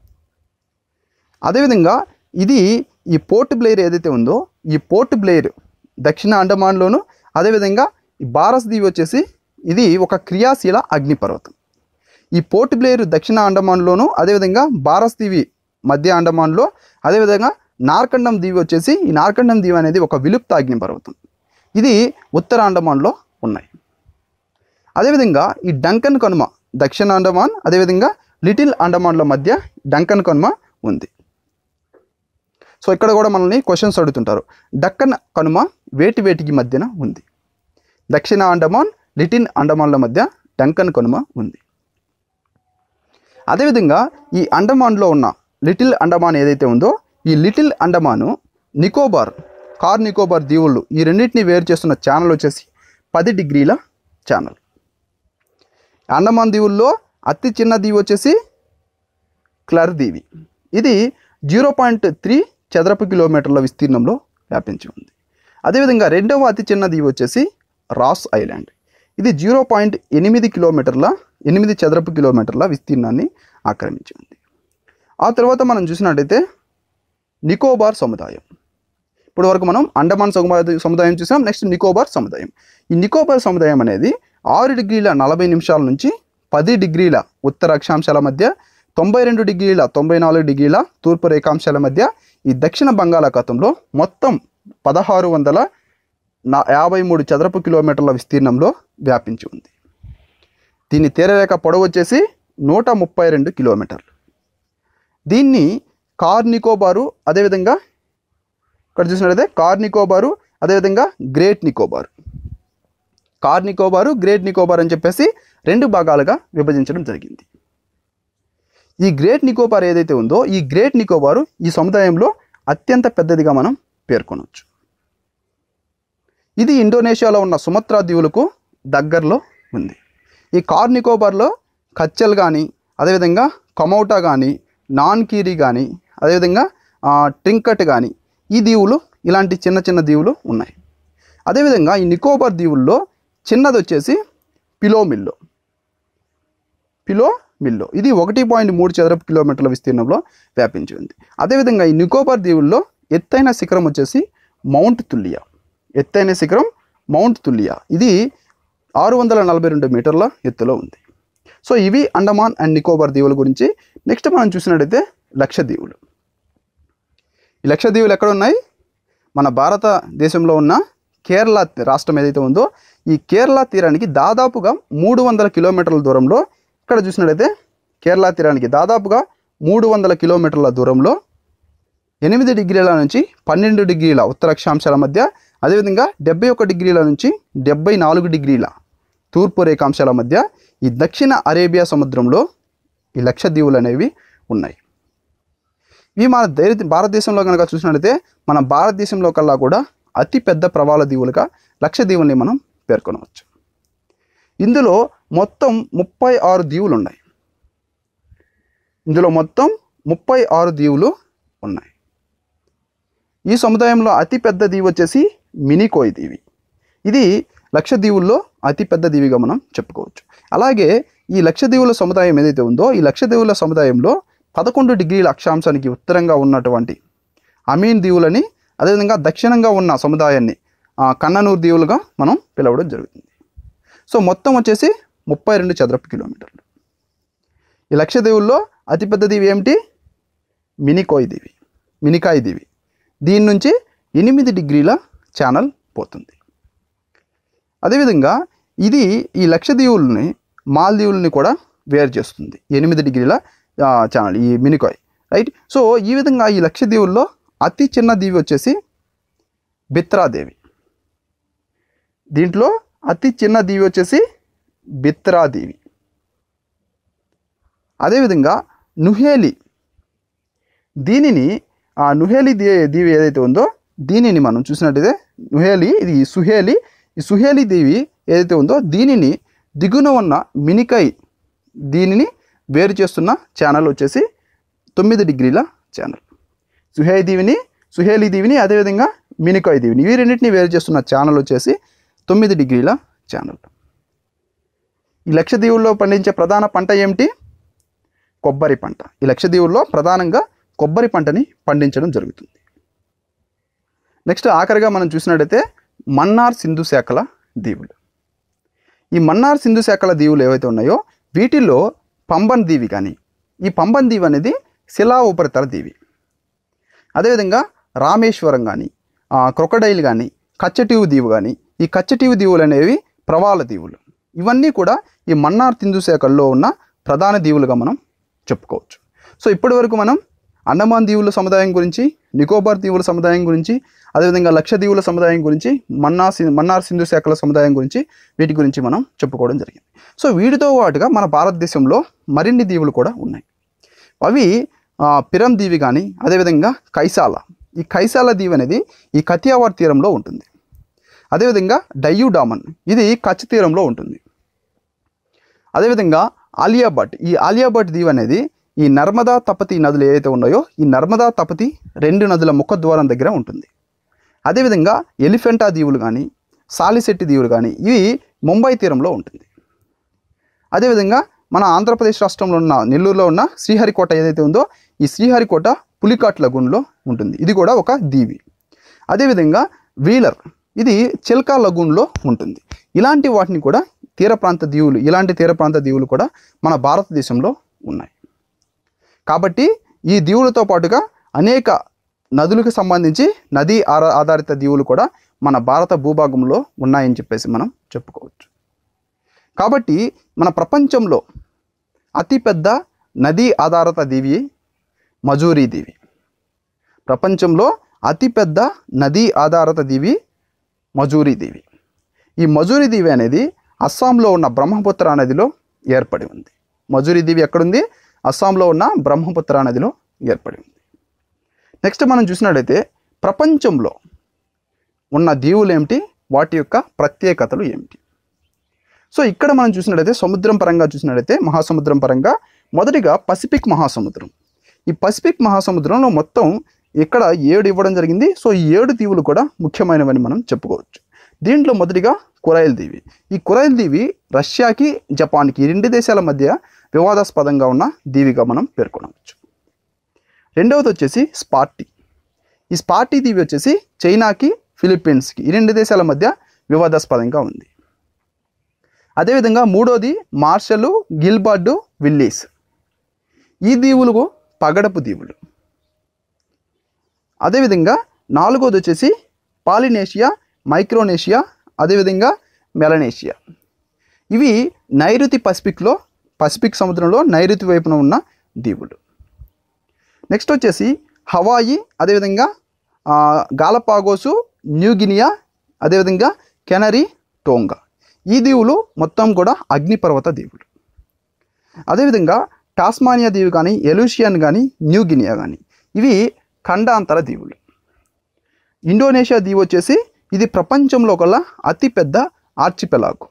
అదేవిధంగా ఇది ఈ పోర్ట్ బ్లెయిర్ ఏదైతే ఉందో ఈ పోర్ట్ బ్లెయిర్ దక్షిణ అండమాన్లోను, అదేవిధంగా ఈ బారస్ దీవి వచ్చేసి ఇది ఒక క్రియాశీల అగ్నిపర్వతం. ఈ పోర్ట్ బ్లెయిర్ దక్షిణ అండమాన్లోను, అదేవిధంగా బారస్ దీవి మధ్య అండమాన్లో, అదేవిధంగా నార్కండం దీవి వచ్చేసి ఈ నార్కండం దీవి అనేది ఒక విలుప్త అగ్ని పర్వతం. ఇది ఉత్తర అండమాన్లో ఉన్నాయి. అదేవిధంగా ఈ డంకన్ కనుమ దక్షిణ అండమాన్, అదేవిధంగా లిటిల్ అండమాన్ల మధ్య డంకన్ కనుమ ఉంది. సో ఇక్కడ కూడా మనల్ని క్వశ్చన్స్ అడుగుతుంటారు. డక్కన్ కనుమ వేటి వేటికి మధ్యన ఉంది? దక్షిణ అండమాన్, లిటిల్ అండమాన్ల మధ్య డంకన్ కనుమ ఉంది. అదేవిధంగా ఈ అండమాన్లో ఉన్న లిటిల్ అండమాన్ ఏదైతే ఉందో ఈ లిటిల్ అండమాను నికోబార్, కార్ నికోబార్ దీవుళ్ళు ఈ రెండింటిని వేరు చేస్తున్న ఛానల్ వచ్చేసి పది డిగ్రీల ఛానల్. అండమాన్ దీవుల్లో అతి చిన్న దీవి వచ్చేసి క్లర్ దీవి. ఇది జీరో పాయింట్ త్రీ చదరపు కిలోమీటర్ల విస్తీర్ణంలో వ్యాపించి ఉంది. అదేవిధంగా రెండవ అతి చిన్న దీవి వచ్చేసి రాస్ ఐలాండ్. ఇది జీరో పాయింట్ ఎనిమిది కిలోమీటర్ల ఎనిమిది చదరపు కిలోమీటర్ల విస్తీర్ణాన్ని ఆక్రమించి ఉంది. ఆ తర్వాత మనం చూసినట్టయితే నికోబార్ సముదాయం. ఇప్పుడు వరకు మనం అండమాన్ సముదాయ సముదాయం చూసాం. నెక్స్ట్ నికోబార్ సముదాయం. ఈ నికోబార్ సముదాయం అనేది ఆరు డిగ్రీల నలభై నిమిషాల నుంచి పది డిగ్రీల ఉత్తర అక్షాంశాల మధ్య, తొంభై రెండు డిగ్రీల తొంభై నాలుగు డిగ్రీల తూర్పు రేఖాంశాల మధ్య ఈ దక్షిణ బంగాళాఖాతంలో మొత్తం పదహారు వందల నా యాభై మూడు చదరపు కిలోమీటర్ల విస్తీర్ణంలో వ్యాపించి ఉంది. దీని తీరరేఖ పొడవు వచ్చేసి నూట ముప్పై రెండు కిలోమీటర్లు. దీన్ని కార్ నికోబారు, అదేవిధంగా ఇక్కడ చూసినట్లయితే కార్ నికోబారు, అదేవిధంగా గ్రేట్ నికోబారు, కార్ నికోబారు, గ్రేట్ నికోబార్ అని చెప్పేసి రెండు భాగాలుగా విభజించడం జరిగింది. ఈ గ్రేట్ నికోబార్ ఏదైతే ఉందో ఈ గ్రేట్ నికోబారు ఈ సముదాయంలో అత్యంత పెద్దదిగా మనం పేర్కొనవచ్చు. ఇది ఇండోనేషియాలో ఉన్న సుమత్రా దీవులకు దగ్గరలో ఉంది. ఈ కార్ నికోబార్లో కచ్చల్ కానీ, అదేవిధంగా కమౌటా కానీ, నాన్ కీరీ కానీ, అదేవిధంగా ట్రింకట్ కానీ ఈ దీవులు ఇలాంటి చిన్న చిన్న దీవులు ఉన్నాయి. అదేవిధంగా ఈ నికోబార్ దీవుల్లో చిన్నది వచ్చేసి పిలోమిల్లో పిలోమిల్లో ఇది ఒకటి పాయింట్ మూడు చదరపు కిలోమీటర్ల విస్తీర్ణంలో వ్యాపించి ఉంది. అదేవిధంగా ఈ నికోబార్ దీవుల్లో ఎత్తైన శిఖరం వచ్చేసి మౌంట్ తుల్లియా. ఎత్తైన శిఖరం మౌంట్ తుల్లియా ఇది ఆరు వందల నలభై రెండు మీటర్ల ఎత్తులో ఉంది. సో ఇవి అండమాన్ అండ్ నికోబార్ దీవుల గురించి. నెక్స్ట్ మనం చూసినట్టయితే లక్షద్వీపులు. ఈ లక్షద్వీపులు ఎక్కడ ఉన్నాయి? మన భారతదేశంలో ఉన్న కేరళ రాష్ట్రం ఏదైతే ఉందో ఈ కేరళ తీరానికి దాదాపుగా మూడు వందల కిలోమీటర్ల దూరంలో, ఇక్కడ చూసినట్టయితే కేరళ తీరానికి దాదాపుగా మూడు వందల కిలోమీటర్ల దూరంలో ఎనిమిది డిగ్రీల నుంచి పన్నెండు డిగ్రీల ఉత్తర అక్షాంశాల మధ్య, అదేవిధంగా డెబ్బై ఒక డిగ్రీల నుంచి డెబ్బై నాలుగు డిగ్రీల తూర్పు రేఖాంశాల మధ్య ఈ దక్షిణ అరేబియా సముద్రంలో ఈ లక్షద్వీపులు అనేవి ఉన్నాయి. ఇవి మన భారతదేశంలో కనుక చూసినట్లయితే మన భారతదేశంలో కల్లా కూడా అతి పెద్ద ప్రవాల దీవులుగా లక్షద్వీపుల్ని మనం పేర్కొనవచ్చు. ఇందులో మొత్తం ముప్పై ఆరు దీవులు ఉన్నాయి. ఇందులో మొత్తం ముప్పై ఆరు దీవులు ఉన్నాయి. ఈ సముదాయంలో అతి పెద్ద దీవి వచ్చేసి మినికోయ్ దీవి. ఇది లక్షద్వీపుల్లో అతి పెద్ద దీవిగా మనం చెప్పుకోవచ్చు. అలాగే ఈ లక్షద్వీపుల సముదాయం ఏదైతే ఉందో ఈ లక్షద్వీపుల సముదాయంలో పదకొండు డిగ్రీల అక్షాంశానికి ఉత్తరంగా ఉన్నటువంటి అమీన్ దీవులని, అదేవిధంగా దక్షిణంగా ఉన్న సముదాయాన్ని కన్ననూర్ దీవులుగా మనం పిలవడం జరుగుతుంది. సో మొత్తం వచ్చేసి ముప్పై రెండు చదరపు కిలోమీటర్లు. ఈ లక్షద్వీపుల్లో అతిపెద్ద దీవి ఏమిటి? మినికోయ్ దీవి, మినికాయ్ దీవి. దీని నుంచి ఎనిమిది డిగ్రీల ఛానల్ పోతుంది. అదేవిధంగా ఇది ఈ లక్షద్వీపుల్ని మాల్దీవుల్ని కూడా వేరు చేస్తుంది, ఎనిమిది డిగ్రీల ఛానల్ ఈ మినికాయ్, రైట్. సో ఈ విధంగా ఈ లక్షద్వీపుల్లో అతి చిన్న దీవి వచ్చేసి బిత్రాదేవి. దీంట్లో అతి చిన్న దీవి వచ్చేసి బిత్రాదేవి. అదేవిధంగా నుహేలి, దీనిని ఆ నుహేలి దీ దీవి ఏదైతే ఉందో దీనిని మనం చూసినట్టయితే నుహేలి, ఇది సుహేలి, ఈ సుహేలి దీవి ఏదైతే ఉందో దీనిని దిగున ఉన్న మినికాయ్ దీనిని వేరు చేస్తున్న ఛానల్ వచ్చేసి తొమ్మిది డిగ్రీల ఛానల్. సుహేలి దీవిని సుహేలి దీవిని అదేవిధంగా మినికాయ్ దీవిని ఈ రెండింటిని వేరు చేస్తున్న ఛానల్ వచ్చేసి తొమ్మిది డిగ్రీల ఛానల్. ఈ లక్షద్వీపుల్లో పండించే ప్రధాన పంట ఏమిటి? కొబ్బరి పంట. ఈ లక్షద్వీపుల్లో ప్రధానంగా కొబ్బరి పంటని పండించడం జరుగుతుంది. నెక్స్ట్ ఆఖరిగా మనం చూసినట్టయితే మన్నార్ సింధు శాఖల దీవులు. ఈ మన్నార్ సింధు శాఖల దీవులు ఏవైతే ఉన్నాయో వీటిల్లో పంబన్ దీవి కానీ, ఈ పంబన్ దీవి అనేది శిలా ఉపరితల దీవి. అదేవిధంగా రామేశ్వరం కానీ, క్రొకడైల్ కానీ, కచ్చటీవు దీవు కానీ, ఈ కచ్చటీవు దీవులు అనేవి ప్రవాల దీవులు. ఇవన్నీ కూడా ఈ మన్నార్ తిందు శాఖల్లో ఉన్న ప్రధాన దీవులుగా మనం చెప్పుకోవచ్చు. సో ఇప్పటి వరకు మనం అండమాన్ దీవుల సముదాయం గురించి, నికోబార్ దీవుల సముదాయం గురించి, అదేవిధంగా లక్షద్వీపుల సముదాయం గురించి, మన్నా మన్నార్ సింధు శాఖల సముదాయం గురించి, వీటి గురించి మనం చెప్పుకోవడం జరిగింది. సో వీటితో పాటుగా మన భారతదేశంలో మరిన్ని దీవులు కూడా ఉన్నాయి. అవి పిరం దీవి కానీ, అదేవిధంగా కైసాల. ఈ కైసాల దీవి అనేది ఈ కతియావార్ తీరంలో ఉంటుంది. అదేవిధంగా డయ్యూ డామన్, ఇది కచ్ తీరంలో ఉంటుంది. అదేవిధంగా ఆలియాభట్, ఈ ఆలియాభట్ దీవి అనేది ఈ నర్మదా తపతి నదులు ఏవైతే ఉన్నాయో ఈ నర్మదా తపతి రెండు నదుల ముఖద్వారం దగ్గర ఉంటుంది. అదేవిధంగా ఎలిఫెంటా దీవులు కానీ, సాలిసెట్టి దీవులు కానీ ఇవి ముంబై తీరంలో ఉంటుంది. అదేవిధంగా మన ఆంధ్రప్రదేశ్ రాష్ట్రంలో ఉన్న నెల్లూరులో ఉన్న శ్రీహరికోట ఏదైతే ఉందో ఈ శ్రీహరికోట పులికాట్ లగూన్లో ఉంటుంది. ఇది కూడా ఒక దీవి. అదేవిధంగా వీలర్, ఇది చిల్కా లగూన్లో ఉంటుంది. ఇలాంటి వాటిని కూడా తీర ప్రాంత దీవులు, ఇలాంటి తీర ప్రాంత దీవులు కూడా మన భారతదేశంలో ఉన్నాయి. కాబట్టి ఈ దీవులతో పాటుగా అనేక నదులకు సంబంధించి నదీ ఆధారిత దీవులు కూడా మన భారత భూభాగంలో ఉన్నాయని చెప్పేసి మనం చెప్పుకోవచ్చు. కాబట్టి మన ప్రపంచంలో అతిపెద్ద నదీ ఆధారిత దీవి మజూరీ దీవి. ప్రపంచంలో అతిపెద్ద నదీ ఆధారిత దీవి మజూరీ దీవి. ఈ మజూరీ దీవి అనేది అస్సాంలో ఉన్న బ్రహ్మపుత్ర నదిలో ఏర్పడి ఉంది. మజూరీ దీవి ఎక్కడుంది? అస్సాంలో ఉన్న బ్రహ్మపుత్ర నదిలో ఏర్పడి ఉంది. నెక్స్ట్ మనం చూసినట్లయితే ప్రపంచంలో ఉన్న దీవులు ఏమిటి, వాటి యొక్క ప్రత్యేకతలు ఏమిటి? సో ఇక్కడ మనం చూసినట్లయితే సముద్రం పరంగా చూసినట్లయితే మహాసముద్రం పరంగా మొదటిగా పసిఫిక్ మహాసముద్రం. ఈ పసిఫిక్ మహాసముద్రంలో మొత్తం ఇక్కడ ఏడు ఇవ్వడం జరిగింది. సో ఈ ఏడు దీవులు కూడా ముఖ్యమైనవని మనం చెప్పుకోవచ్చు. దీంట్లో మొదటిగా కురైల్ దీవి. ఈ కురైల్ దీవి రష్యాకి, జపాన్కి ఈ రెండు దేశాల మధ్య వివాదాస్పదంగా ఉన్న దీవిగా మనం పేర్కొనవచ్చు. రెండవది వచ్చేసి స్పార్టీ. ఈ స్పార్టీ దీవి వచ్చేసి చైనాకి, ఫిలిప్పీన్స్కి ఈ రెండు దేశాల మధ్య వివాదాస్పదంగా ఉంది. అదేవిధంగా మూడోది మార్షలు, గిల్బర్ట్, విల్లీస్. ఈ దీవులు పగడపు దీవులు. అదేవిధంగా నాలుగోది వచ్చేసి పాలినేషియా, మైక్రోనేషియా, అదేవిధంగా మెలనేషియా. ఇవి నైరుతి పసిఫిక్లో, పసిఫిక్ సముద్రంలో నైరుతి వైపున ఉన్న దీవులు. నెక్స్ట్ వచ్చేసి హవాయి, అదేవిధంగా గాలపాగోసు, న్యూగినియా, అదేవిధంగా కెనరీ, టోంగా. ఈ దీవులు మొత్తం కూడా అగ్నిపర్వత దీవులు. అదేవిధంగా టాస్మానియా దీవి కానీ, ఎలూషియన్ కానీ, న్యూగినియా కానీ ఇవి ఖండాంతర దీవులు. ఇండోనేషియా దీవి వచ్చేసి ఇది ప్రపంచంలో కల్లా అతిపెద్ద ఆర్చిపెలాగో.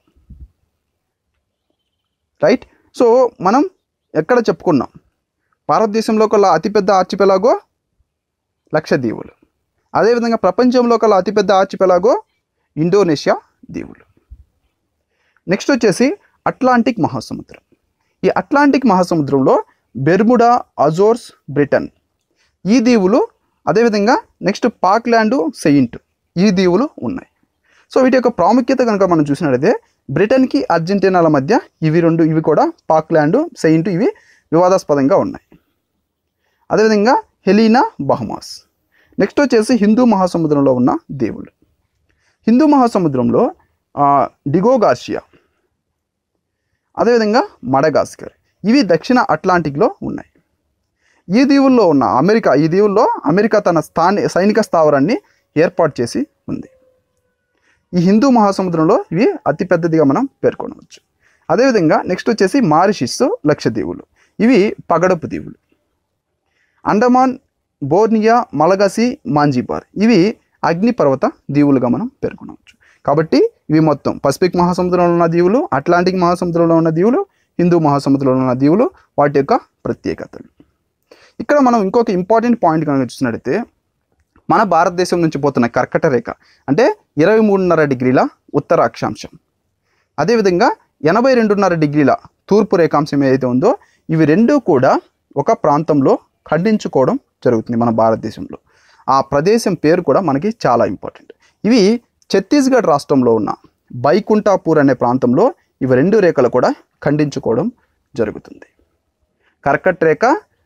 రైట్. సో మనం ఎక్కడ చెప్పుకున్నాం, భారతదేశంలో కల్లా అతిపెద్ద ఆర్చిపెలాగో లక్షద్వీపులు. అదేవిధంగా ప్రపంచంలో కల్లా అతిపెద్ద ఆర్చిపెలాగో ఇండోనేషియా దీవులు. నెక్స్ట్ వచ్చేసి అట్లాంటిక్ మహాసముద్రం. ఈ అట్లాంటిక్ మహాసముద్రంలో బెర్ముడా, అజోర్స్, బ్రిటన్ ఈ దీవులు, అదేవిధంగా నెక్స్ట్ పాక్లాండ్, సెయింట్ ఈ దీవులు ఉన్నాయి. సో వీటి యొక్క ప్రాముఖ్యత కనుక మనం చూసినట్లయితే బ్రిటన్కి, అర్జెంటీనాల మధ్య ఇవి రెండు ఇవి కూడా పాక్లాండ్, సెయింట్ ఇవి వివాదాస్పదంగా ఉన్నాయి. అదేవిధంగా హెలీనా, బహమాస్. నెక్స్ట్ వచ్చేసి హిందూ మహాసముద్రంలో ఉన్న దీవులు. హిందూ మహాసముద్రంలో డిగోగార్షియా, అదేవిధంగా మడగాస్కర్ ఇవి దక్షిణ అట్లాంటిక్లో ఉన్నాయి. ఈ దీవుల్లో ఉన్న అమెరికా ఈ దీవుల్లో అమెరికా తన స్థాని సైనిక స్థావరాన్ని ఏర్పాటు చేసి ఉంది. ఈ హిందూ మహాసముద్రంలో ఇవి అతిపెద్దదిగా మనం పేర్కొనవచ్చు. అదేవిధంగా నెక్స్ట్ వచ్చేసి మారిషస్, లక్షద్వీపులు ఇవి పగడపు దీవులు. అండమాన్, బోర్నియా, మలగసి, మాంజీబార్ ఇవి అగ్నిపర్వత దీవులుగా మనం పేర్కొనవచ్చు. కాబట్టి ఇవి మొత్తం పసిఫిక్ మహాసముద్రంలో ఉన్న దీవులు, అట్లాంటిక్ మహాసముద్రంలో ఉన్న దీవులు, హిందూ మహాసముద్రంలో ఉన్న దీవులు, వాటి యొక్క ప్రత్యేకతలు. ఇక్కడ మనం ఇంకొక ఇంపార్టెంట్ పాయింట్ కనుక చూసినట్లయితే మన భారతదేశం నుంచి పోతున్న కర్కట రేఖ అంటే ఇరవై మూడున్నర డిగ్రీల ఉత్తర అక్షాంశం, అదేవిధంగా ఎనభై రెండున్నర డిగ్రీల తూర్పు రేఖాంశం ఏదైతే ఉందో ఇవి రెండూ కూడా ఒక ప్రాంతంలో ఖండించుకోవడం జరుగుతుంది మన భారతదేశంలో. ఆ ప్రదేశం పేరు కూడా మనకి చాలా ఇంపార్టెంట్. ఇవి ఛత్తీస్గఢ్ రాష్ట్రంలో ఉన్న బైకుంఠాపూర్ అనే ప్రాంతంలో ఇవి రెండు రేఖలు కూడా ఖండించుకోవడం జరుగుతుంది. కర్కట్ రేఖ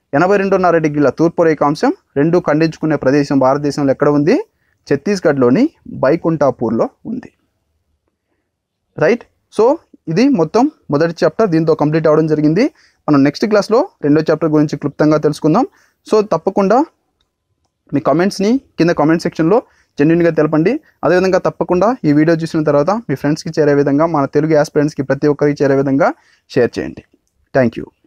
ఎనభై రెండున్నర డిగ్రీల తూర్పు రేఖాంశం రెండు ఖండించుకునే ప్రదేశం భారతదేశంలో ఎక్కడ ఉంది? ఛత్తీస్గఢ్లోని బైకుంఠాపూర్లో ఉంది. రైట్. సో ఇది మొత్తం మొదటి చాప్టర్ దీంతో కంప్లీట్ అవ్వడం జరిగింది. మనం నెక్స్ట్ క్లాస్లో రెండో చాప్టర్ గురించి క్లుప్తంగా తెలుసుకుందాం. సో తప్పకుండా మీ కామెంట్స్ని కింద కామెంట్ సెక్షన్లో జెన్యున్గా తెలపండి. అదేవిధంగా తప్పకుండా ఈ వీడియో చూసిన తర్వాత మీ ఫ్రెండ్స్కి చేరే విధంగా, మన తెలుగు యాస్పిరెంట్స్కి ప్రతి ఒక్కరికి చేరే విధంగా షేర్ చేయండి. Thank you.